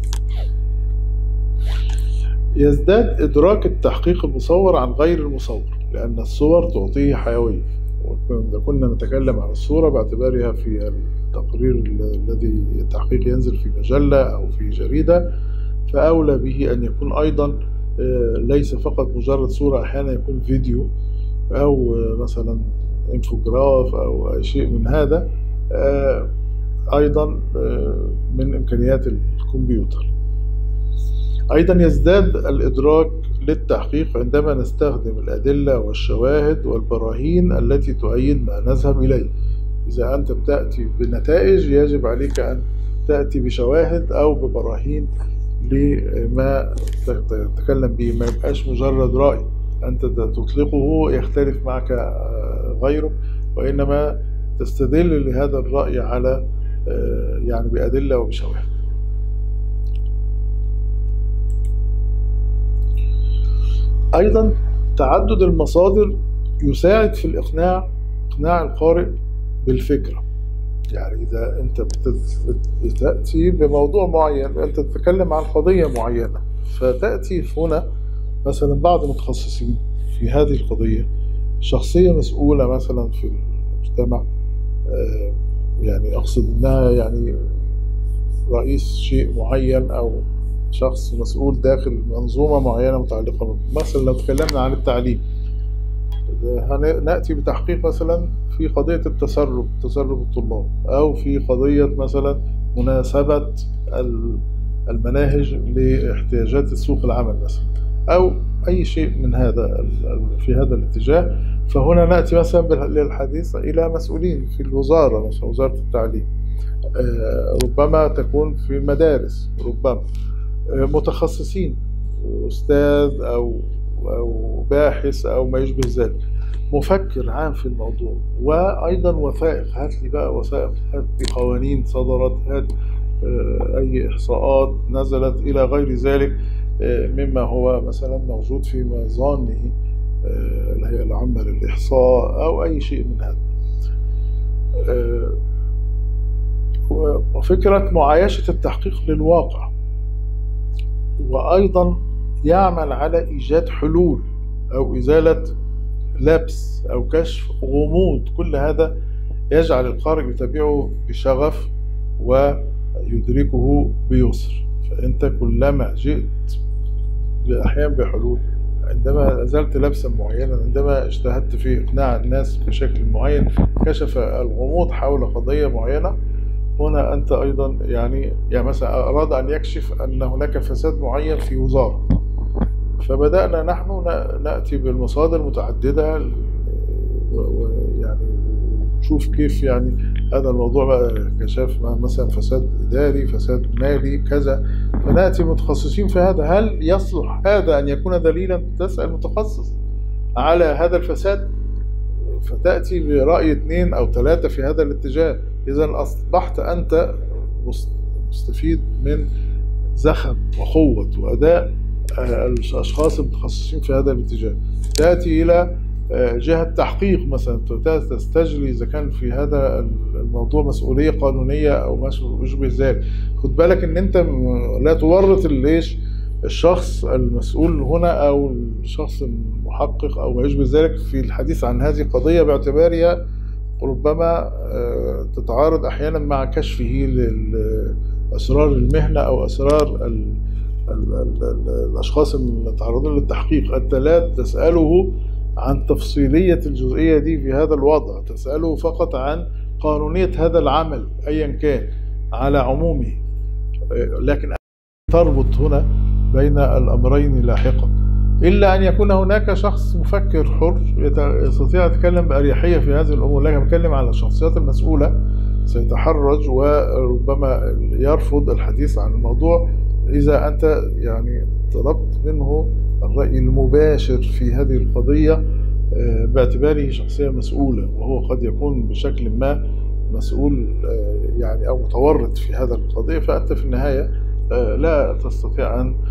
يزداد إدراك التحقيق المصور عن غير المصور، لأن الصور تعطيه حيوية. كنا نتكلم عن الصورة باعتبارها في التقرير الذي التحقيق ينزل في مجلة أو في جريدة، فأولى به أن يكون أيضا ليس فقط مجرد صورة، أحيانا يكون فيديو أو مثلا انفوجراف أو أي شيء من هذا أيضا من إمكانيات الكمبيوتر. أيضا يزداد الإدراك للتحقيق عندما نستخدم الأدلة والشواهد والبراهين التي تؤيد ما نذهب إليه. إذا أنت بتأتي بنتائج يجب عليك أن تأتي بشواهد أو ببراهين لما تتكلم به، ما يبقاش مجرد رأي أنت تطلقه يختلف معك غيرك، وإنما تستدل لهذا الرأي على يعني بأدلة وبشواهد. أيضا تعدد المصادر يساعد في إقناع القارئ بالفكرة. يعني إذا أنت بتأتي بموضوع معين، أنت تتكلم عن قضية معينة، فتأتي هنا مثلا بعض المتخصصين في هذه القضية شخصية مسؤولة مثلا في المجتمع، يعني أقصد إنها يعني رئيس شيء معين أو شخص مسؤول داخل منظومة معينة متعلقة مثلا لو تكلمنا عن التعليم، نأتي بتحقيق مثلا في قضية تسرب الطلاب، أو في قضية مثلا مناسبة المناهج لاحتياجات سوق العمل مثلا، أو أي شيء من هذا في هذا الاتجاه. فهنا نأتي مثلا للحديث إلى مسؤولين في الوزارة، مثلا وزارة التعليم، ربما تكون في المدارس، ربما متخصصين، أستاذ أو باحث أو ما يشبه ذلك، مفكر عام في الموضوع. وأيضا وثائق، هات لي بقى وثائق، هات لي قوانين صدرت، هات أي إحصاءات نزلت إلى غير ذلك مما هو مثلا موجود في مظانه الهيئة العامة للإحصاء أو أي شيء من هذا. وفكرة معايشة التحقيق للواقع، وأيضا يعمل على إيجاد حلول أو إزالة لبس أو كشف غموض. كل هذا يجعل القارئ يتابعه بشغف ويدركه بيسر. فأنت كلما جئت أحيانا بحلول، عندما أزلت لبسا معينا، عندما اجتهدت في إقناع الناس بشكل معين، كشف الغموض حول قضية معينة، هنا أنت أيضا يعني مثلا أراد أن يكشف أن هناك فساد معين في وزارة، فبدأنا نحن نأتي بالمصادر متعددة ويعني نشوف كيف يعني هذا الموضوع بقى كشف مثلا فساد إداري، فساد مالي، كذا، فنأتي متخصصين في هذا. هل يصلح هذا أن يكون دليلا؟ تسأل متخصص على هذا الفساد، فتأتي برأي 2 أو 3 في هذا الاتجاه. إذا أصبحت أنت مستفيد من زخم وقوة وأداء الأشخاص المتخصصين في هذا الاتجاه. تأتي إلى جهة تحقيق مثلا، تستجلي إذا كان في هذا الموضوع مسؤولية قانونية أو ما يشبه ذلك. خد بالك إن أنت لا تورط الشخص المسؤول هنا أو الشخص المحقق أو ما يشبه ذلك في الحديث عن هذه القضية، باعتبارها ربما تتعارض أحيانا مع كشفه لأسرار المهنة أو أسرار الأشخاص المتعرضين للتحقيق. أنت لا تسأله عن تفصيلية الجزئية دي في هذا الوضع، تسأله فقط عن قانونية هذا العمل أيا كان على عمومه، لكن تربط هنا بين الأمرين لاحقا، إلا أن يكون هناك شخص مفكر حر يستطيع أن يتكلم بأريحية في هذه الأمور. لكن بتكلم على الشخصيات المسؤولة سيتحرج وربما يرفض الحديث عن الموضوع إذا أنت يعني طلبت منه الرأي المباشر في هذه القضية باعتباره شخصية مسؤولة، وهو قد يكون بشكل ما مسؤول يعني أو متورط في هذا القضية. فأنت في النهاية لا تستطيع أن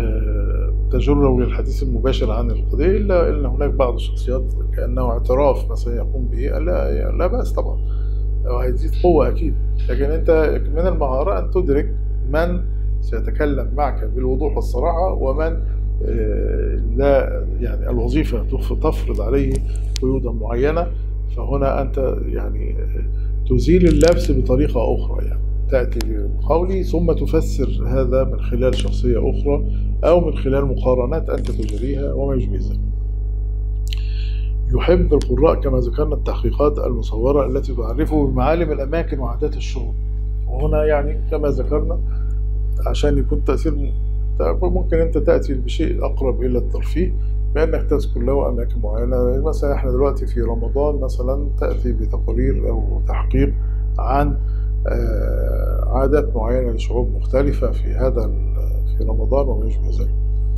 تجره للحديث المباشر عن القضية، إلا أن هناك بعض الشخصيات كأنه اعتراف مثلا يقوم به، لا بأس طبعا، وهيزيد قوة أكيد. لكن أنت من المهارة أن تدرك من سيتكلم معك بالوضوح والصراحة، ومن لا يعني الوظيفة تفرض عليه قيودا معينة. فهنا أنت يعني تزيل اللبس بطريقة أخرى، يعني تأتي بقولي ثم تفسر هذا من خلال شخصية أخرى أو من خلال مقارنات أنت تجريها وما يشبه ذلك. يحب القراء كما ذكرنا التحقيقات المصورة التي تعرفه بمعالم الأماكن وعادات الشغل. وهنا يعني كما ذكرنا عشان يكون تأثير ممكن أنت تأتي بشيء أقرب إلى الترفيه بأنك تذكر له أماكن معينة. مثلا إحنا دلوقتي في رمضان مثلا تأتي بتقرير أو تحقيق عن عادات معينة لشعوب مختلفة في رمضان وما يشبه ذلك.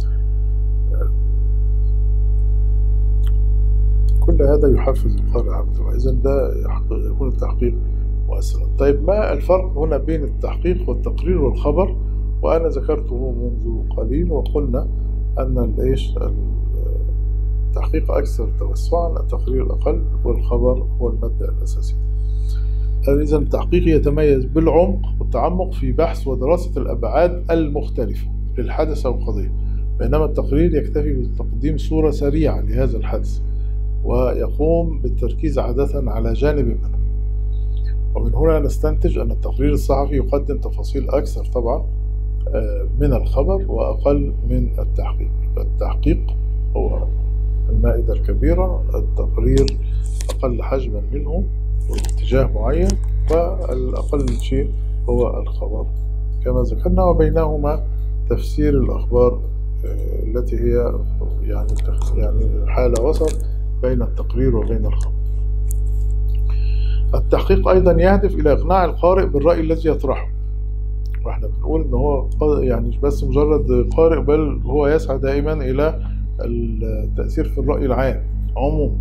كل هذا يحفز القارئ على المتابعة. إذن ده يكون التحقيق مؤثرا. طيب ما الفرق هنا بين التحقيق والتقرير والخبر؟ وأنا ذكرته منذ قليل وقلنا أن التحقيق أكثر توسعا، التقرير أقل، والخبر هو المادة الأساسية. إذن التحقيق يتميز بالعمق والتعمق في بحث ودراسة الأبعاد المختلفة للحدث أو القضية، بينما التقرير يكتفي بتقديم صورة سريعة لهذا الحدث ويقوم بالتركيز عادة على جانب منه. ومن هنا نستنتج أن التقرير الصحفي يقدم تفاصيل أكثر طبعا من الخبر وأقل من التحقيق. التحقيق هو المائدة الكبيرة، التقرير أقل حجما منه واتجاه معين، والأقل شيء هو الخبر كما ذكرنا، وبينهما تفسير الأخبار التي هي يعني حالة وسط بين التقرير وبين الخبر. التحقيق أيضا يهدف إلى إقناع القارئ بالرأي الذي يطرحه، واحنا بنقول إن هو يعني مش بس مجرد قارئ، بل هو يسعى دائما إلى التأثير في الرأي العام عموما،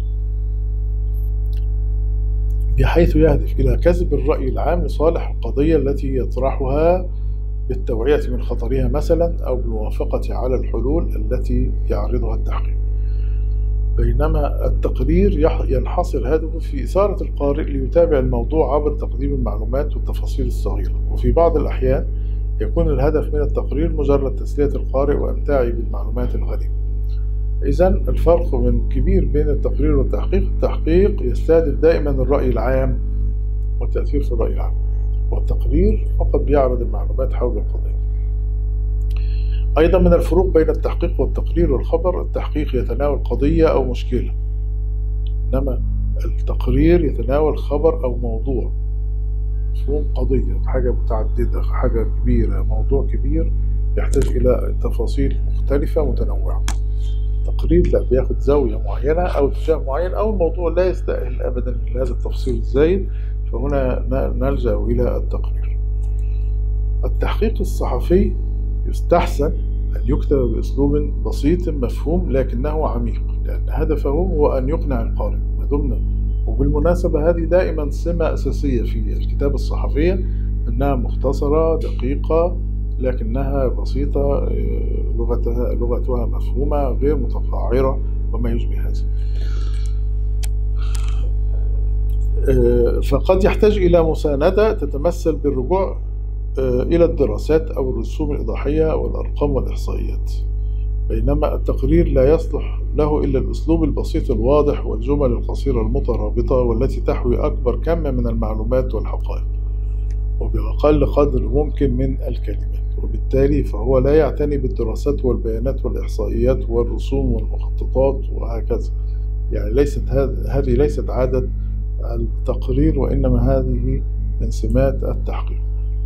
بحيث يهدف إلى كسب الرأي العام لصالح القضية التي يطرحها بالتوعية من خطرها مثلا، أو بالموافقة على الحلول التي يعرضها التحقيق. بينما التقرير ينحصر هدفه في إثارة القارئ ليتابع الموضوع عبر تقديم المعلومات والتفاصيل الصغيرة، وفي بعض الأحيان يكون الهدف من التقرير مجرد تسلية القارئ وإمتاعه بالمعلومات الغريبة. إذن الفرق كبير بين التقرير والتحقيق. التحقيق يستهدف دائما الرأي العام والتأثير في الرأي العام، والتقرير فقط بيعرض المعلومات حول القضية. أيضا من الفروق بين التحقيق والتقرير والخبر، التحقيق يتناول قضية أو مشكلة، إنما التقرير يتناول خبر أو موضوع. مفهوم؟ قضية، حاجة متعددة، حاجة كبيرة، موضوع كبير يحتاج إلى تفاصيل مختلفة متنوعة. التقرير لا، بياخد زاوية معينة أو اتجاه معين، أو الموضوع لا يستأهل أبدا هذا التفصيل الزايد، فهنا نلجأ إلى التقرير. التحقيق الصحفي يستحسن أن يكتب بأسلوب بسيط مفهوم لكنه عميق، لأن هدفه هو أن يقنع القارئ. ما دمنا، وبالمناسبة هذه دائما سمة أساسية في الكتابة الصحفية، أنها مختصرة دقيقة لكنها بسيطة، لغتها مفهومة غير متقعرة وما يشبه هذا. فقد يحتاج إلى مساندة تتمثل بالرجوع إلى الدراسات أو الرسوم الإيضاحية والأرقام والإحصائيات، بينما التقرير لا يصلح له إلا الأسلوب البسيط الواضح والجمل القصيرة المترابطة والتي تحوي أكبر كم من المعلومات والحقائق وبأقل قدر ممكن من الكلمات، وبالتالي فهو لا يعتني بالدراسات والبيانات والإحصائيات والرسوم والمخططات وهكذا. يعني هذه ليست عادة التقرير، وإنما هذه من سمات التحقيق.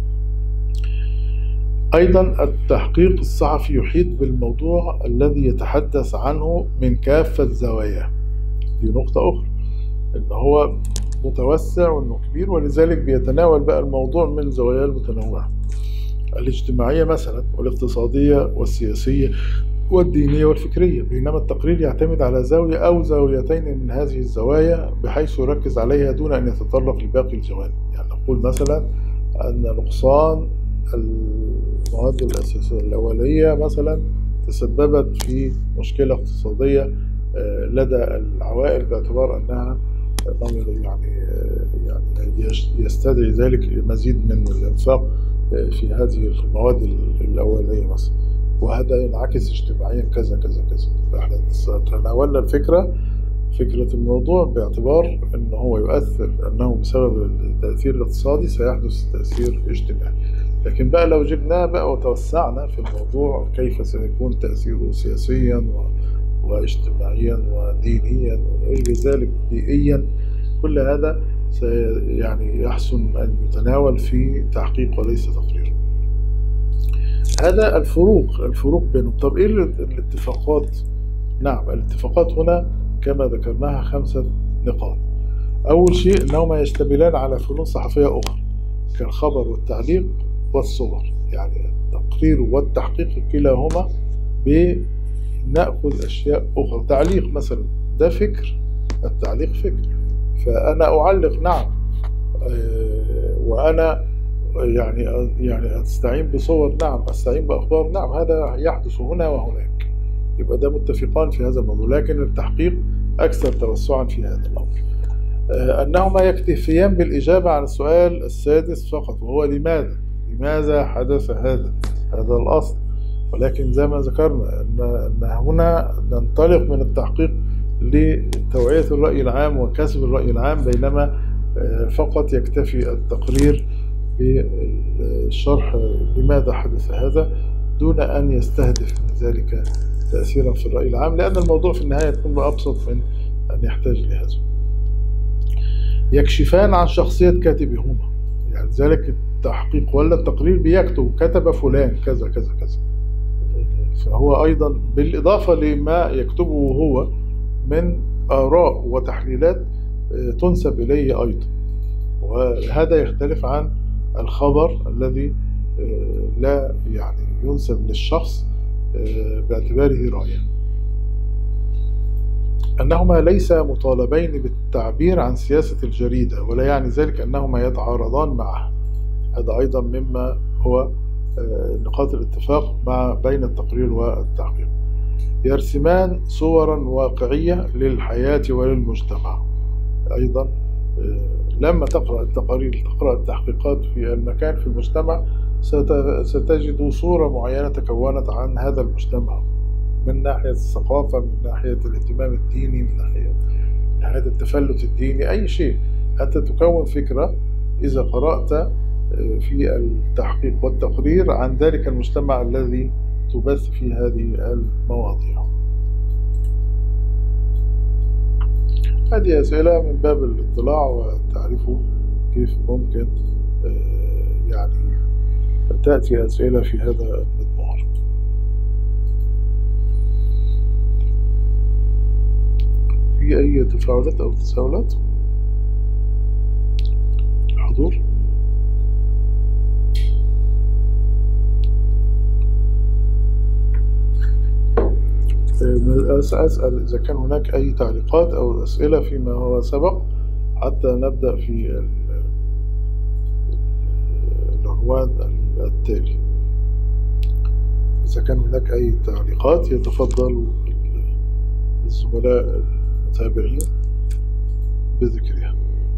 أيضا التحقيق الصحفي يحيط بالموضوع الذي يتحدث عنه من كافة زواياه. دي نقطة أخرى، إن هو متوسع وإنه كبير، ولذلك بيتناول بقى الموضوع من زواياه المتنوعة، الاجتماعية مثلا، والاقتصادية والسياسية والدينية والفكرية، بينما التقرير يعتمد على زاوية أو زاويتين من هذه الزوايا بحيث يركز عليها دون أن يتطرق لباقي الجوانب. يعني نقول مثلا أن نقصان المواد الأساسية الأولية مثلا تسببت في مشكلة اقتصادية لدى العوائل، باعتبار أنها يعني يستدعي ذلك مزيد من الإنفاق في هذه المواد الأولية مثلا، وهذا ينعكس اجتماعيا كذا كذا كذا. فإحنا تناولنا فكرة الموضوع باعتبار أنه هو يؤثر، أنه بسبب التأثير الاقتصادي سيحدث تأثير اجتماعي. لكن بقى لو جبناه بقى وتوسعنا في الموضوع كيف سيكون تأثيره سياسيا واجتماعيا ودينيا وغير ذلك بيئيا، كل هذا يعني يحسن أن يتناول في تحقيق وليس تقرير. هذا الفروق بينهم. طب إيه الاتفاقات؟ نعم، الاتفاقات هنا كما ذكرناها 5 نقاط. أول شيء أنهما يشتملان على فنون صحفية أخرى كالخبر والتعليق والصور. يعني التقرير والتحقيق كلاهما بنأخذ أشياء أخرى. تعليق مثلا ده فكر، التعليق فكر، فأنا أعلق نعم، وأنا يعني أستعين بصور نعم، أستعين بأخبار نعم، هذا يحدث هنا وهناك، يبقى ده متفقان في هذا الموضوع. لكن التحقيق أكثر توسعا في هذا الأمر. أنهما يكتفيان بالإجابة عن السؤال السادس فقط، وهو لماذا حدث هذا الأصل. ولكن زي ما ذكرنا أن هنا ننطلق من التحقيق لتوعية الرأي العام وكسب الرأي العام، بينما فقط يكتفي التقرير بالشرح لماذا حدث هذا دون أن يستهدف من ذلك تأثيرا في الرأي العام، لأن الموضوع في النهاية يكون أبسط من أن يحتاج لهذا. يكشفان عن شخصية كاتبهما، يعني ذلك التحقيق ولا التقرير بيكتب كتب فلان كذا كذا كذا، فهو أيضا بالإضافة لما يكتبه هو من آراء وتحليلات تنسب إليه أيضا، وهذا يختلف عن الخبر الذي لا يعني ينسب للشخص باعتباره رأيا. أنهما ليس مطالبين بالتعبير عن سياسة الجريدة، ولا يعني ذلك أنهما يتعارضان معها، هذا أيضا مما هو نقاط الاتفاق بين التقرير والتحقيق. يرسمان صورا واقعية للحياة وللمجتمع، أيضا لما تقرأ التقارير تقرأ التحقيقات في المكان في المجتمع ستجد صورة معينة تكونت عن هذا المجتمع من ناحية الثقافة، من ناحية الاهتمام الديني، من ناحية التفلت الديني، أي شيء أنت تكون فكرة إذا قرأت في التحقيق والتقرير عن ذلك المجتمع الذي تبث في هذه المواضيع. هذه أسئلة من باب الاطلاع وتعرفوا كيف ممكن يعني تأتي أسئلة في هذا المضمار. في أي تفاعلات أو تساؤلات؟ حضور؟ أسأل إذا كان هناك أي تعليقات أو أسئلة فيما هو سبق حتى نبدأ في العنوان التالي. إذا كان هناك أي تعليقات يتفضل الزملاء المتابعين بذكرها.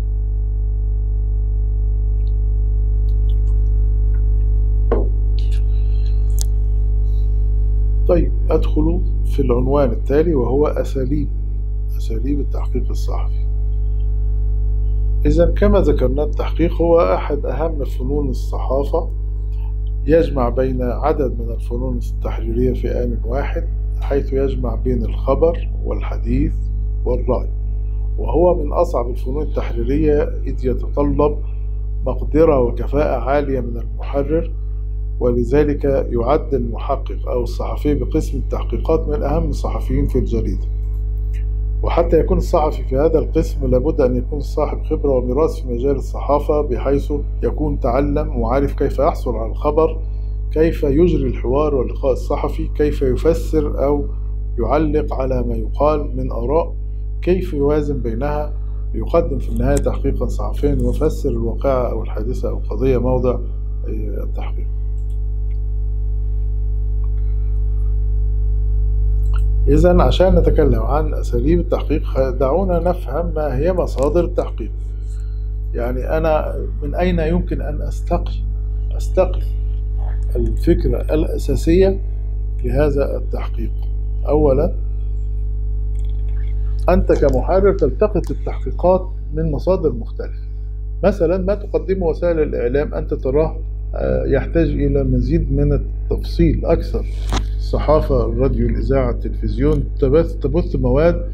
طيب، أدخل في العنوان التالي وهو أساليب التحقيق الصحفي. إذا كما ذكرنا التحقيق هو أحد أهم فنون الصحافة، يجمع بين عدد من الفنون التحريرية في آن واحد، حيث يجمع بين الخبر والحديث والرأي، وهو من أصعب الفنون التحريرية إذ يتطلب مقدرة وكفاءة عالية من المحرر، ولذلك يعد المحقق أو الصحفي بقسم التحقيقات من أهم الصحفيين في الجريدة. وحتى يكون الصحفي في هذا القسم لابد أن يكون صاحب خبرة وميراث في مجال الصحافة، بحيث يكون تعلم وعارف كيف يحصل على الخبر، كيف يجري الحوار واللقاء الصحفي، كيف يفسر أو يعلق على ما يقال من آراء، كيف يوازن بينها ليقدم في النهاية تحقيقا صحفيا ويفسر الواقعة أو الحادثة أو القضية موضع التحقيق. إذن عشان نتكلم عن أساليب التحقيق دعونا نفهم ما هي مصادر التحقيق. يعني أنا من أين يمكن أن أستقي الفكرة الأساسية لهذا التحقيق؟ أولا، أنت كمحرر تلتقط التحقيقات من مصادر مختلفة. مثلا ما تقدمه وسائل الإعلام أنت تراه يحتاج إلى مزيد من التفصيل أكثر. الصحافة، الراديو، الإذاعة، التلفزيون تبث مواد،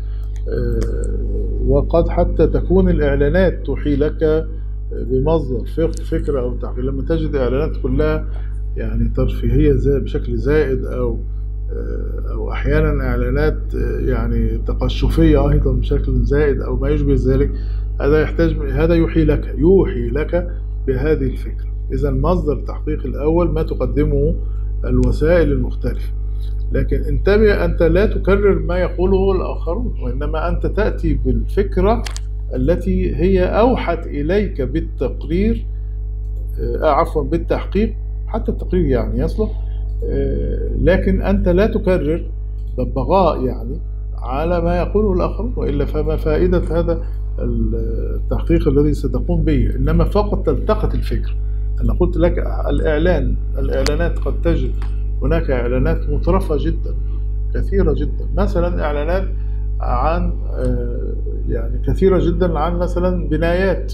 وقد حتى تكون الإعلانات توحي لك بمصدر فكرة أو تحقيق. لما تجد إعلانات كلها يعني ترفيهية بشكل زائد أو أحيانا إعلانات يعني تقشفية أيضا بشكل زائد أو ما يشبه ذلك، هذا يوحي لك بهذه الفكرة. إذا مصدر التحقيق الأول ما تقدمه الوسائل المختلفة، لكن انتبه أنت لا تكرر ما يقوله الآخرون، وإنما أنت تأتي بالفكرة التي هي أوحت إليك بالتقرير، بالتحقيق، حتى التقرير يعني يصلح، لكن أنت لا تكرر ببغاء يعني على ما يقوله الآخرون، وإلا فما فائدة هذا التحقيق الذي ستقوم به؟ إنما فقط تلتقط الفكرة. أنا قلت لك الإعلانات قد تجد هناك إعلانات مترفة جدا كثيرة جدا، مثلا إعلانات عن يعني كثيرة جدا عن مثلا بنايات،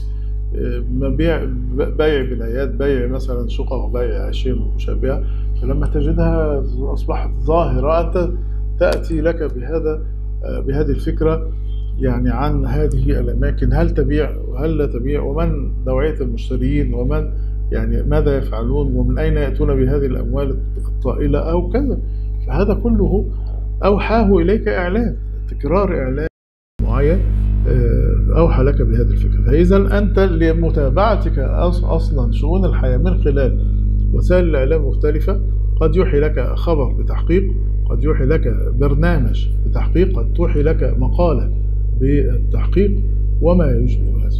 بيع بنايات، بيع مثلا شقق، بيع أشياء مشابهة. فلما تجدها أصبحت ظاهرة أنت تأتي لك بهذه الفكرة يعني عن هذه الأماكن، هل تبيع وهل لا تبيع، ومن نوعية المشترين، ومن يعني ماذا يفعلون، ومن أين يأتون بهذه الأموال الطائلة أو كذا. فهذا كله أوحاه إليك إعلان، تكرار إعلان معين أوحى لك بهذه الفكرة. فإذا أنت لمتابعتك أصلا شؤون الحياة من خلال وسائل الإعلام المختلفة، قد يوحي لك خبر بتحقيق، قد يوحي لك برنامج بتحقيق، قد توحي لك مقالة بالتحقيق وما يشبه هذا.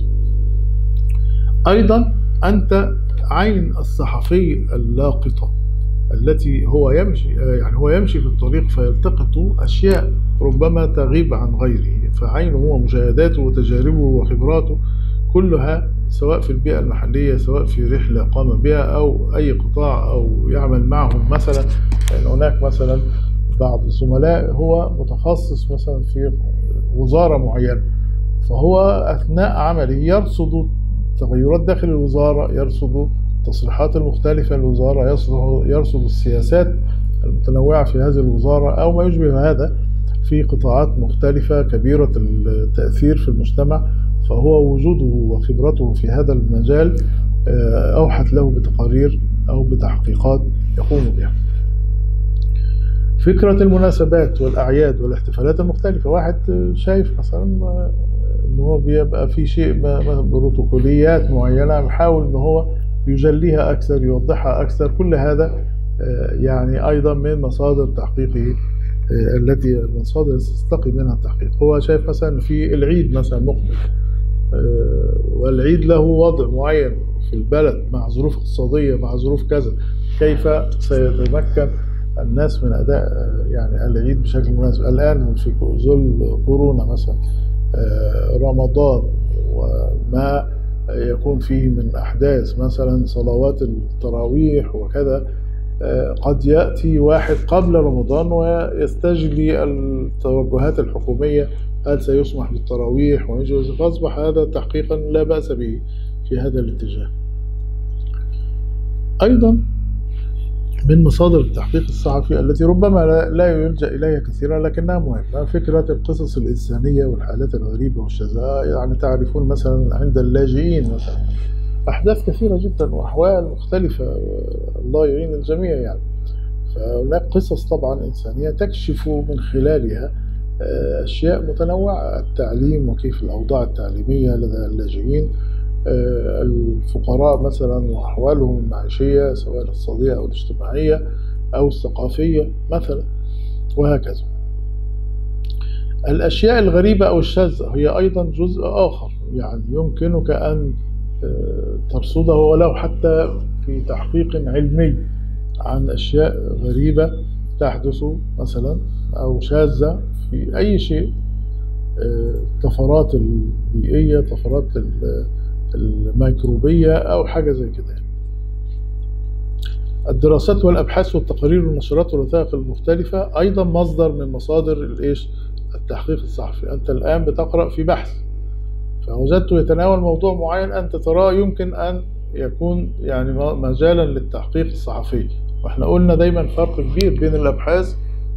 أيضا أنت عين الصحفي اللاقطة التي هو يمشي في الطريق فيلتقط أشياء ربما تغيب عن غيره، فعينه ومشاهداته وتجاربه وخبراته كلها، سواء في البيئة المحلية، سواء في رحلة قام بها أو أي قطاع أو يعمل معهم مثلا. يعني هناك مثلا بعض الزملاء هو متخصص مثلا في وزارة معينة، فهو أثناء عمله يرصد تغيرات داخل الوزارة، يرصد التصريحات المختلفة للوزارة، يرصد السياسات المتنوعة في هذه الوزارة أو ما يشبه هذا في قطاعات مختلفة كبيرة التأثير في المجتمع. فهو وجوده وخبرته في هذا المجال أوحت له بتقارير أو بتحقيقات يقوم بها. فكرة المناسبات والأعياد والاحتفالات المختلفة، واحد شايف مثلا إن هو بيبقى في شيء بروتوكوليات معينة، بيحاول إن هو يجليها أكثر، يوضحها أكثر. كل هذا يعني أيضا من مصادر تحقيقه التي مصادر يستقي منها التحقيق. هو شايف مثلا في العيد مثلا مقبل، والعيد له وضع معين في البلد مع ظروف اقتصادية، مع ظروف كذا، كيف سيتمكن الناس من أداء يعني العيد بشكل مناسب. الآن في ظل كورونا مثلا، رمضان وما يكون فيه من أحداث مثلا صلوات التراويح وكذا، قد يأتي واحد قبل رمضان ويستجلي التوجهات الحكومية، هل سيسمح بالتراويح ويجوز، فأصبح هذا تحقيقا لا بأس به في هذا الاتجاه. أيضا من مصادر التحقيق الصحفي التي ربما لا يلجأ إليها كثيرا لكنها مهمة، فكرة القصص الإنسانية والحالات الغريبة والشذاذ. يعني تعرفون مثلا عند اللاجئين مثلا أحداث كثيرة جدا وأحوال مختلفة، الله يعين الجميع يعني. فهناك قصص طبعا إنسانية تكشف من خلالها أشياء متنوعة، التعليم وكيف الأوضاع التعليمية لدى اللاجئين، الفقراء مثلا وأحوالهم المعيشية سواء الاقتصادية أو الاجتماعية أو الثقافية مثلا، وهكذا. الأشياء الغريبة أو الشاذة هي أيضا جزء آخر، يعني يمكنك أن ترصده ولو حتى في تحقيق علمي عن أشياء غريبة تحدث مثلا أو شاذة في أي شيء، طفرات البيئية، طفرات الميكروبية أو حاجة زي كده. الدراسات والأبحاث والتقارير والنشرات والوثائق المختلفة أيضا مصدر من مصادر التحقيق الصحفي. أنت الآن بتقرأ في بحث فوجدته يتناول موضوع معين أنت تراه يمكن أن يكون يعني مجالا للتحقيق الصحفي. وإحنا قلنا دايما فرق كبير بين الأبحاث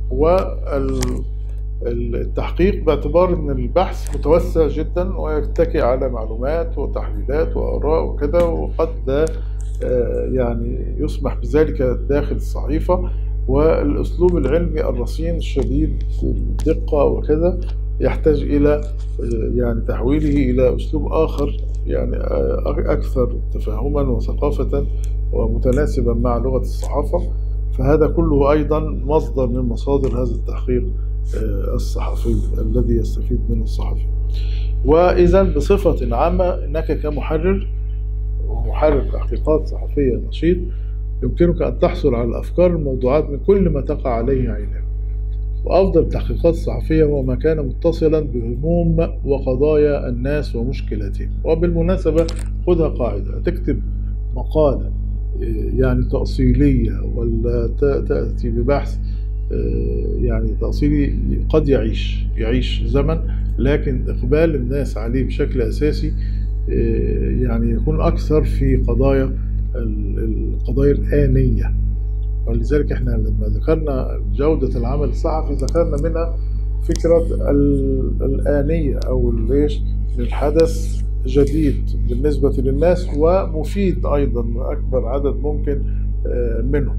والتحقيق، باعتبار أن البحث متوسع جدا ويتكئ على معلومات وتحليلات وآراء وكذا، وقد يعني يسمح بذلك داخل الصحيفة، والأسلوب العلمي الرصين الشديد الدقة وكذا يحتاج إلى يعني تحويله إلى أسلوب آخر، يعني أكثر تفاهما وثقافة ومتناسبا مع لغة الصحافة. فهذا كله أيضا مصدر من مصادر هذا التحقيق الصحفي الذي يستفيد منه الصحفي. وإذا بصفة عامة إنك كمحرر ومحرر تحقيقات صحفية نشيط يمكنك أن تحصل على الأفكار الموضوعات من كل ما تقع عليه عينك. وأفضل التحقيقات الصحفية هو ما كان متصلا بهموم وقضايا الناس ومشكلاتهم. وبالمناسبة خذها قاعدة، تكتب مقالة يعني تأصيلية ولا تأتي ببحث يعني تقصيري قد يعيش زمن، لكن إقبال الناس عليه بشكل أساسي يعني يكون أكثر في القضايا الآنية. ولذلك احنا لما ذكرنا جودة العمل الصحفي ذكرنا منها فكرة الآنية أو ليش الحدث جديد بالنسبة للناس ومفيد أيضا أكبر عدد ممكن منهم.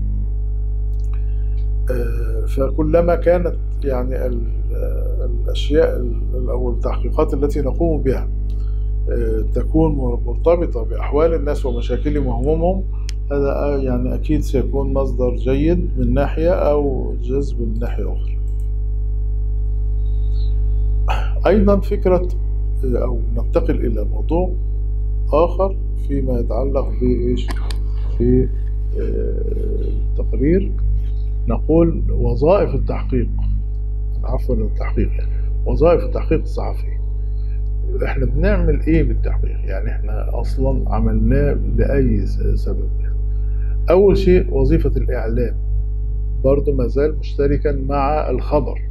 فكلما كانت يعني الأشياء أو التحقيقات التي نقوم بها تكون مرتبطة بأحوال الناس ومشاكلهم وهمومهم، هذا يعني أكيد سيكون مصدر جيد من ناحية أو جذب من ناحية أخرى. أيضا فكرة أو ننتقل إلى موضوع آخر فيما يتعلق بإيش في التقرير، نقول وظائف التحقيق، عفوا التحقيق يعني وظائف التحقيق الصحفي. احنا بنعمل ايه بالتحقيق؟ يعني احنا اصلا عملناه لأي سبب يعني. اول شيء وظيفة الاعلام برضو ما زال مشتركا مع الخبر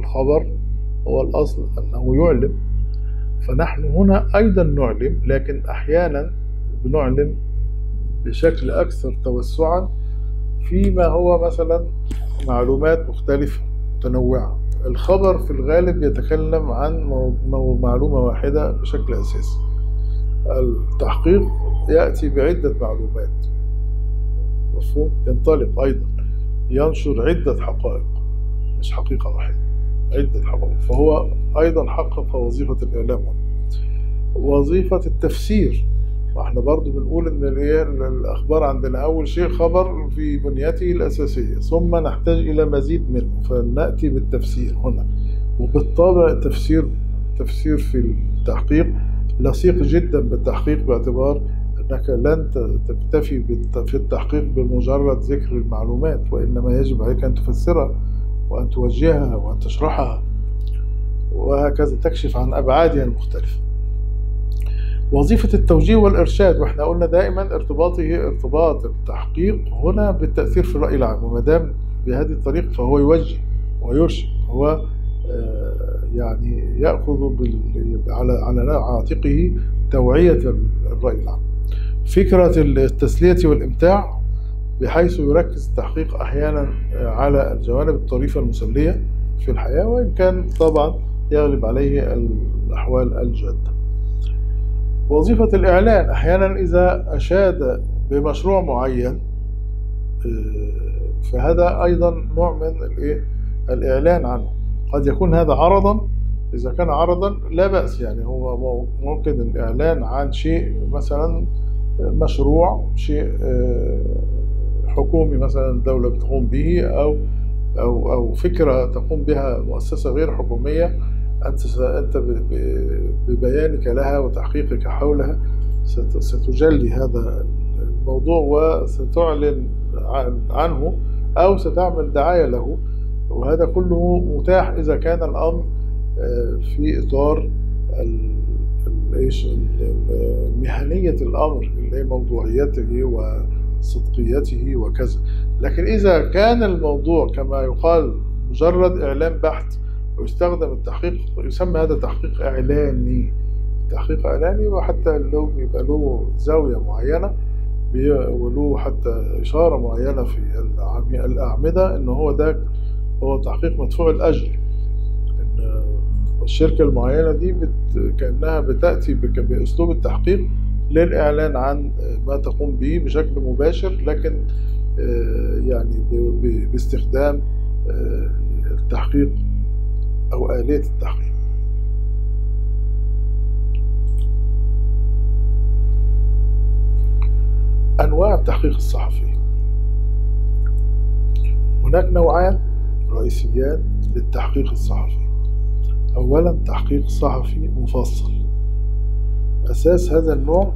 هو الاصل انه يعلم، فنحن هنا ايضا نعلم، لكن احيانا بنعلم بشكل اكثر توسعا فيما هو مثلا معلومات مختلفة متنوعة. الخبر في الغالب يتكلم عن معلومة واحدة بشكل أساسي. التحقيق يأتي بعدة معلومات، مفهوم؟ ينطلق أيضا ينشر عدة حقائق، مش حقيقة واحدة، عدة حقائق. فهو أيضا حقق وظيفة الإعلام. وظيفة التفسير، واحنا برضو بنقول ان الاخبار عندنا اول شيء خبر في بنيته الاساسيه، ثم نحتاج الى مزيد منه فناتي بالتفسير هنا. وبالطبع تفسير في التحقيق لصيق جدا بالتحقيق، باعتبار انك لن تكتفي في التحقيق بمجرد ذكر المعلومات، وانما يجب عليك ان تفسرها وان توجهها وان تشرحها وهكذا، تكشف عن ابعادها المختلفه. وظيفة التوجيه والإرشاد، وإحنا قلنا دائما ارتباط التحقيق هنا بالتأثير في الرأي العام، وما دام بهذه الطريقة فهو يوجه ويرشد، هو يعني يأخذ على عاتقه توعية الرأي العام. فكرة التسلية والإمتاع، بحيث يركز التحقيق أحيانا على الجوانب الطريفة المسلية في الحياة، وإن كان طبعا يغلب عليه الأحوال الجادة. وظيفة الإعلان، أحيانا إذا أشاد بمشروع معين فهذا أيضا نوع من الإعلان عنه. قد يكون هذا عرضا، إذا كان عرضا لا بأس، يعني هو ممكن الإعلان عن شيء مثلا مشروع، شيء حكومي مثلا الدولة بتقوم به، أو فكرة تقوم بها مؤسسة غير حكومية، أنت ببيانك لها وتحقيقك حولها ستجلي هذا الموضوع وستعلن عنه أو ستعمل دعاية له، وهذا كله متاح إذا كان الأمر في إطار مهنية الأمر اللي هي موضوعيته وصدقيته وكذا. لكن إذا كان الموضوع كما يقال مجرد إعلام بحت ويستخدم التحقيق، يسمى هذا تحقيق إعلاني. وحتى لو يبقى له زاوية معينة وله حتى إشارة معينة في الأعمدة إن هو تحقيق مدفوع الأجر، إن الشركة المعينة دي كأنها بتأتي بأسلوب التحقيق للإعلان عن ما تقوم به بشكل مباشر، لكن يعني باستخدام التحقيق أو آلية التحقيق. أنواع التحقيق الصحفي، هناك نوعان رئيسيان للتحقيق الصحفي. أولا تحقيق صحفي مفصل. أساس هذا النوع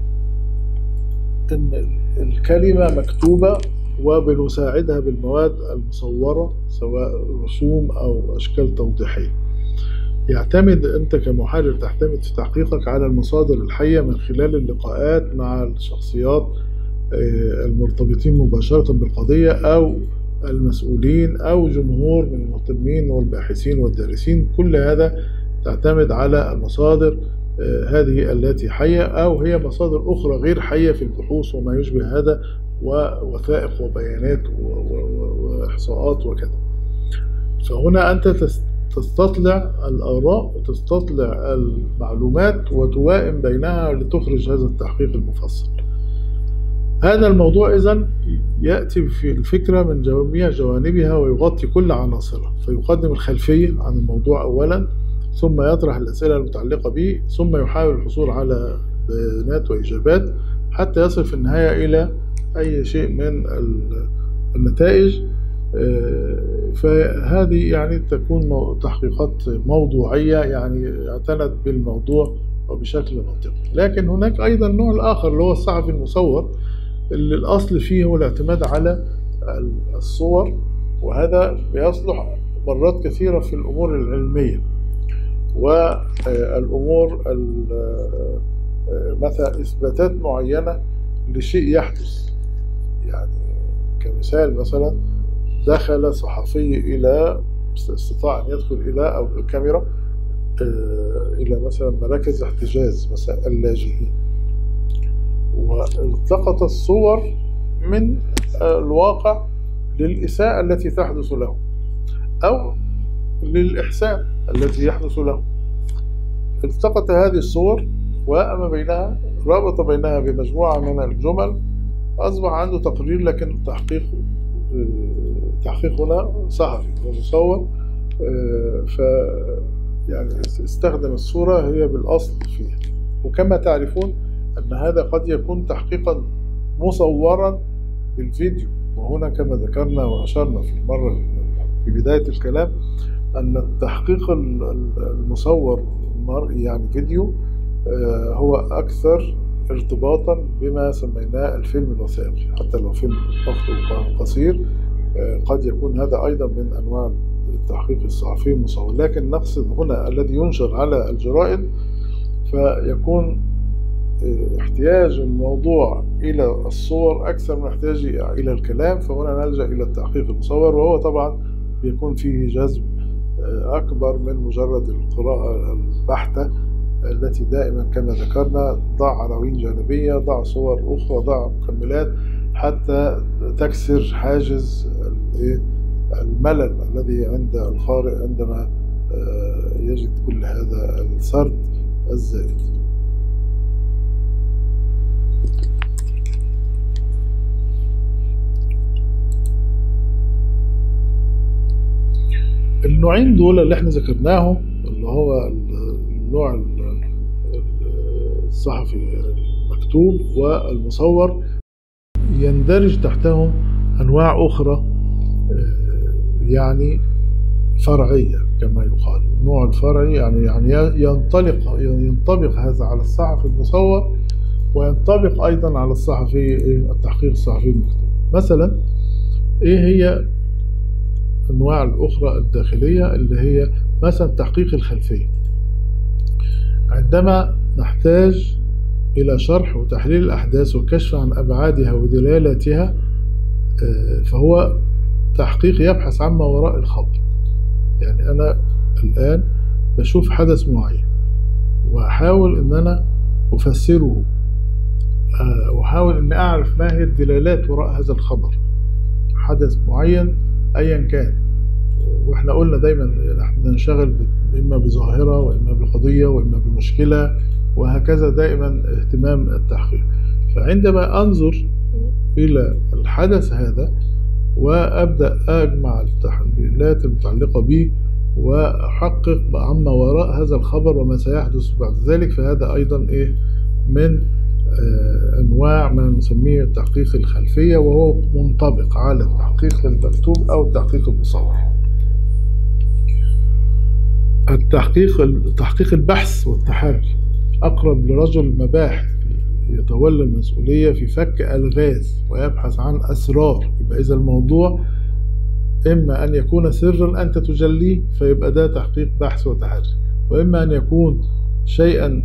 إن الكلمة مكتوبة وبنساعدها بالمواد المصورة سواء رسوم أو أشكال توضيحية. يعتمد أنت كمحرر تعتمد في تحقيقك على المصادر الحية من خلال اللقاءات مع الشخصيات المرتبطين مباشرة بالقضية أو المسؤولين أو جمهور من المهتمين والباحثين والدارسين. كل هذا تعتمد على المصادر هذه التي حية، أو هي مصادر أخرى غير حية في البحوث وما يشبه هذا، ووثائق وبيانات وإحصاءات وكذا. فهنا أنت تستطلع الآراء وتستطلع المعلومات وتوائم بينها لتخرج هذا التحقيق المفصل. هذا الموضوع إذن يأتي في الفكرة من جميع جوانبها ويغطي كل عناصرها، فيقدم الخلفية عن الموضوع أولا، ثم يطرح الأسئلة المتعلقة به، ثم يحاول الحصول على بيانات وإجابات حتى يصل في النهاية إلى أي شيء من النتائج. فهذه يعني تكون تحقيقات موضوعية، يعني اعتنت بالموضوع وبشكل منطقي. لكن هناك أيضا النوع الآخر اللي هو الصحفي المصور، اللي الأصل فيه هو الاعتماد على الصور، وهذا بيصلح مرات كثيرة في الأمور العلمية والأمور مثلا إثباتات معينة لشيء يحدث. يعني كمثال مثلا دخل صحفي إلى، استطاع أن يدخل إلى أو الكاميرا إلى مثلا مراكز احتجاز مثلا اللاجئين، والتقط الصور من الواقع للإساءة التي تحدث له أو للإحسان الذي يحدث له. التقط هذه الصور وأما بينها رابط بينها بمجموعة من الجمل، أصبح عنده تقرير، لكن تحقيق هنا صحفي ومصور. يعني استخدم الصورة هي بالأصل فيها. وكما تعرفون أن هذا قد يكون تحقيقا مصورا بالفيديو، وهنا كما ذكرنا وأشرنا في بداية الكلام أن التحقيق المصور مرئي يعني فيديو هو أكثر ارتباطا بما سميناه الفيلم الوثائقي. حتى لو فيلم وقته قصير قد يكون هذا أيضا من أنواع التحقيق الصحفي المصور، لكن نقصد هنا الذي ينشر على الجرائد، فيكون احتياج الموضوع إلى الصور أكثر من احتياجه إلى الكلام، فهنا نلجأ إلى التحقيق المصور، وهو طبعا بيكون فيه جذب أكبر من مجرد القراءة البحتة التي دائما كما ذكرنا ضع عناوين جانبية، ضع صور أخرى، ضع مكملات حتى تكسر حاجز الملل الذي عند القارئ عندما يجد كل هذا السرد الزائد. النوعين دول اللي احنا ذكرناهم، اللي هو النوع الصحفي المكتوب والمصور، يندرج تحتهم أنواع أخرى يعني فرعية كما يقال. النوع الفرعي يعني ينطبق هذا على الصحفي المصور، وينطبق أيضا على الصحفي التحقيق الصحفي المكتوب. مثلا إيه هي الأنواع الأخرى الداخلية، اللي هي مثلا تحقيق الخلفية. عندما نحتاج إلى شرح وتحليل الأحداث والكشف عن أبعادها ودلالاتها، فهو تحقيق يبحث عما وراء الخبر. يعني أنا الآن بشوف حدث معين وأحاول أن أنا أفسره، وأحاول أن أعرف ما هي الدلالات وراء هذا الخبر، حدث معين أيا كان. وإحنا قلنا دايما نحن ننشغل إما بظاهرة وإما بقضية وإما بمشكلة، وهكذا دائما اهتمام التحقيق. فعندما أنظر إلى الحدث هذا وأبدأ أجمع التحليلات المتعلقة به وأحقق عما وراء هذا الخبر وما سيحدث بعد ذلك، فهذا أيضا من أنواع ما نسميه تحقيق الخلفية، وهو منطبق على التحقيق المكتوب أو التحقيق المصور. تحقيق البحث والتحري أقرب لرجل مباحث يتولى المسؤولية في فك ألغاز ويبحث عن أسرار. يبقى إذا الموضوع إما أن يكون سرا أنت تجليه فيبقى ده تحقيق بحث وتحري، وإما أن يكون شيئا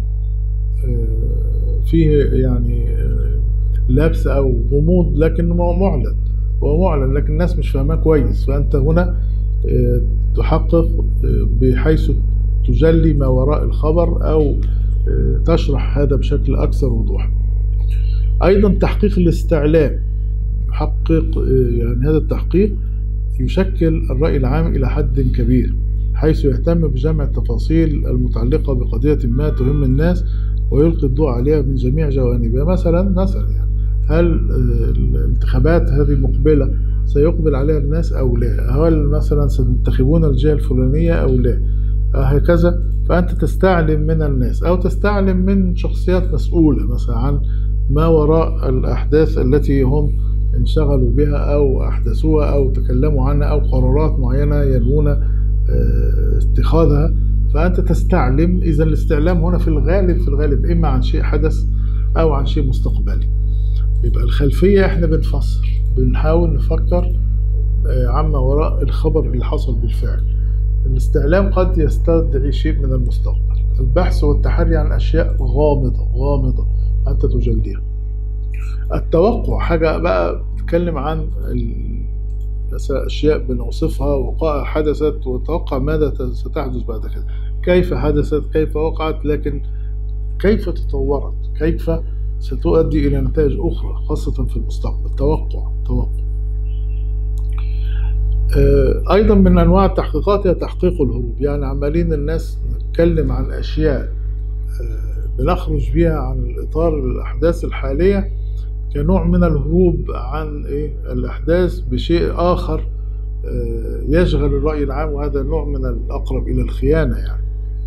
فيه يعني لبس أو غموض لكنه معلن، هو معلن لكن الناس مش فاهماه كويس، فأنت هنا تحقق بحيث تجلي ما وراء الخبر أو تشرح هذا بشكل أكثر وضوح. أيضا تحقيق الاستعلام، يحقق يعني هذا التحقيق يشكل الرأي العام إلى حد كبير، حيث يهتم بجمع التفاصيل المتعلقة بقضية ما تهم الناس ويلقي الضوء عليها من جميع جوانبها. مثلا يعني هل الانتخابات هذه المقبلة سيقبل عليها الناس أو لا؟ هل مثلا سينتخبون الجهة الفلانية أو لا؟ هكذا. فأنت تستعلم من الناس أو تستعلم من شخصيات مسؤولة مثلا عن ما وراء الأحداث التي هم انشغلوا بها أو أحدثوها أو تكلموا عنها أو قرارات معينة ينوون اتخاذها، فأنت تستعلم. إذا الاستعلام هنا في الغالب إما عن شيء حدث أو عن شيء مستقبلي. يبقى الخلفية إحنا بنفسر، بنحاول نفكر عما وراء الخبر اللي حصل بالفعل. الاستعلام قد يستدعي شيء من المستقبل. البحث والتحري عن أشياء غامضة أنت تجليها. التوقع حاجة بقى تتكلم عن أشياء بنوصفها، وقائع حدثت وتوقع ماذا ستحدث بعد كده، كيف حدثت، كيف وقعت، لكن كيف تطورت، كيف ستؤدي إلى نتائج أخرى خاصة في المستقبل. توقع. أيضا من أنواع التحقيقات هي تحقيق الهروب. يعني عمالين الناس نتكلم عن أشياء بنخرج بها عن الإطار الأحداث الحالية كنوع من الهروب عن الأحداث بشيء آخر يشغل الرأي العام، وهذا نوع من الأقرب إلى الخيانة، يعني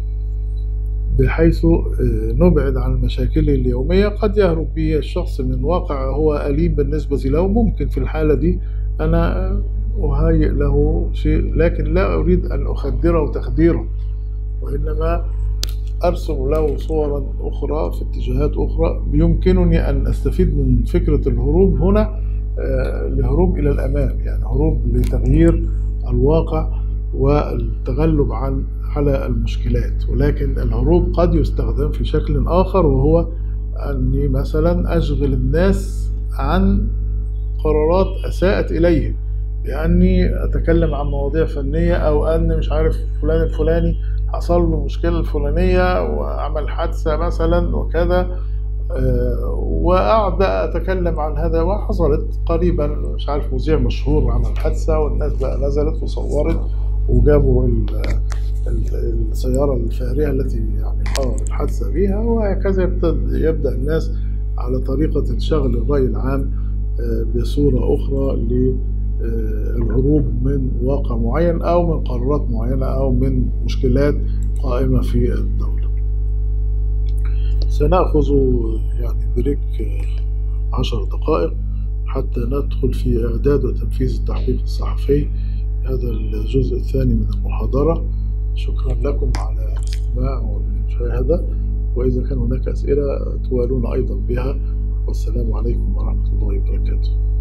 بحيث نبعد عن المشاكل اليومية قد يهرب به الشخص من واقع هو أليم بالنسبة له. ممكن في الحالة دي أنا أهيئ له شيء، لكن لا أريد أن أخدره تخديره، وإنما أرسم له صورا أخرى في اتجاهات أخرى بيمكنني أن أستفيد من فكرة الهروب هنا لهروب إلى الأمام، يعني هروب لتغيير الواقع والتغلب على المشكلات. ولكن الهروب قد يستخدم في شكل آخر، وهو أني مثلا أشغل الناس عن قرارات أساءت إليهم، لأني أتكلم عن مواضيع فنية، أو أن مش عارف فلان الفلاني حصل له مشكلة الفلانية وعمل حادثة مثلا وكذا، وأقعد أتكلم عن هذا. وحصلت قريبا مش عارف مذيع مشهور عمل حادثة، والناس بقى نزلت وصورت وجابوا السيارة الفارهة التي يعني قامت الحادثة بها، وهكذا يبدأ الناس على طريقة شغل الرأي العام بصورة أخرى للهروب من واقع معين أو من قرارات معينة أو من مشكلات قائمة في الدولة. سنأخذ يعني بريك 10 دقائق حتى ندخل في إعداد وتنفيذ التحقيق الصحفي، هذا الجزء الثاني من المحاضرة. شكرا لكم على الاستماع والمشاهدة، وإذا كان هناك أسئلة توالون أيضا بها، والسلام عليكم ورحمة الله وبركاته.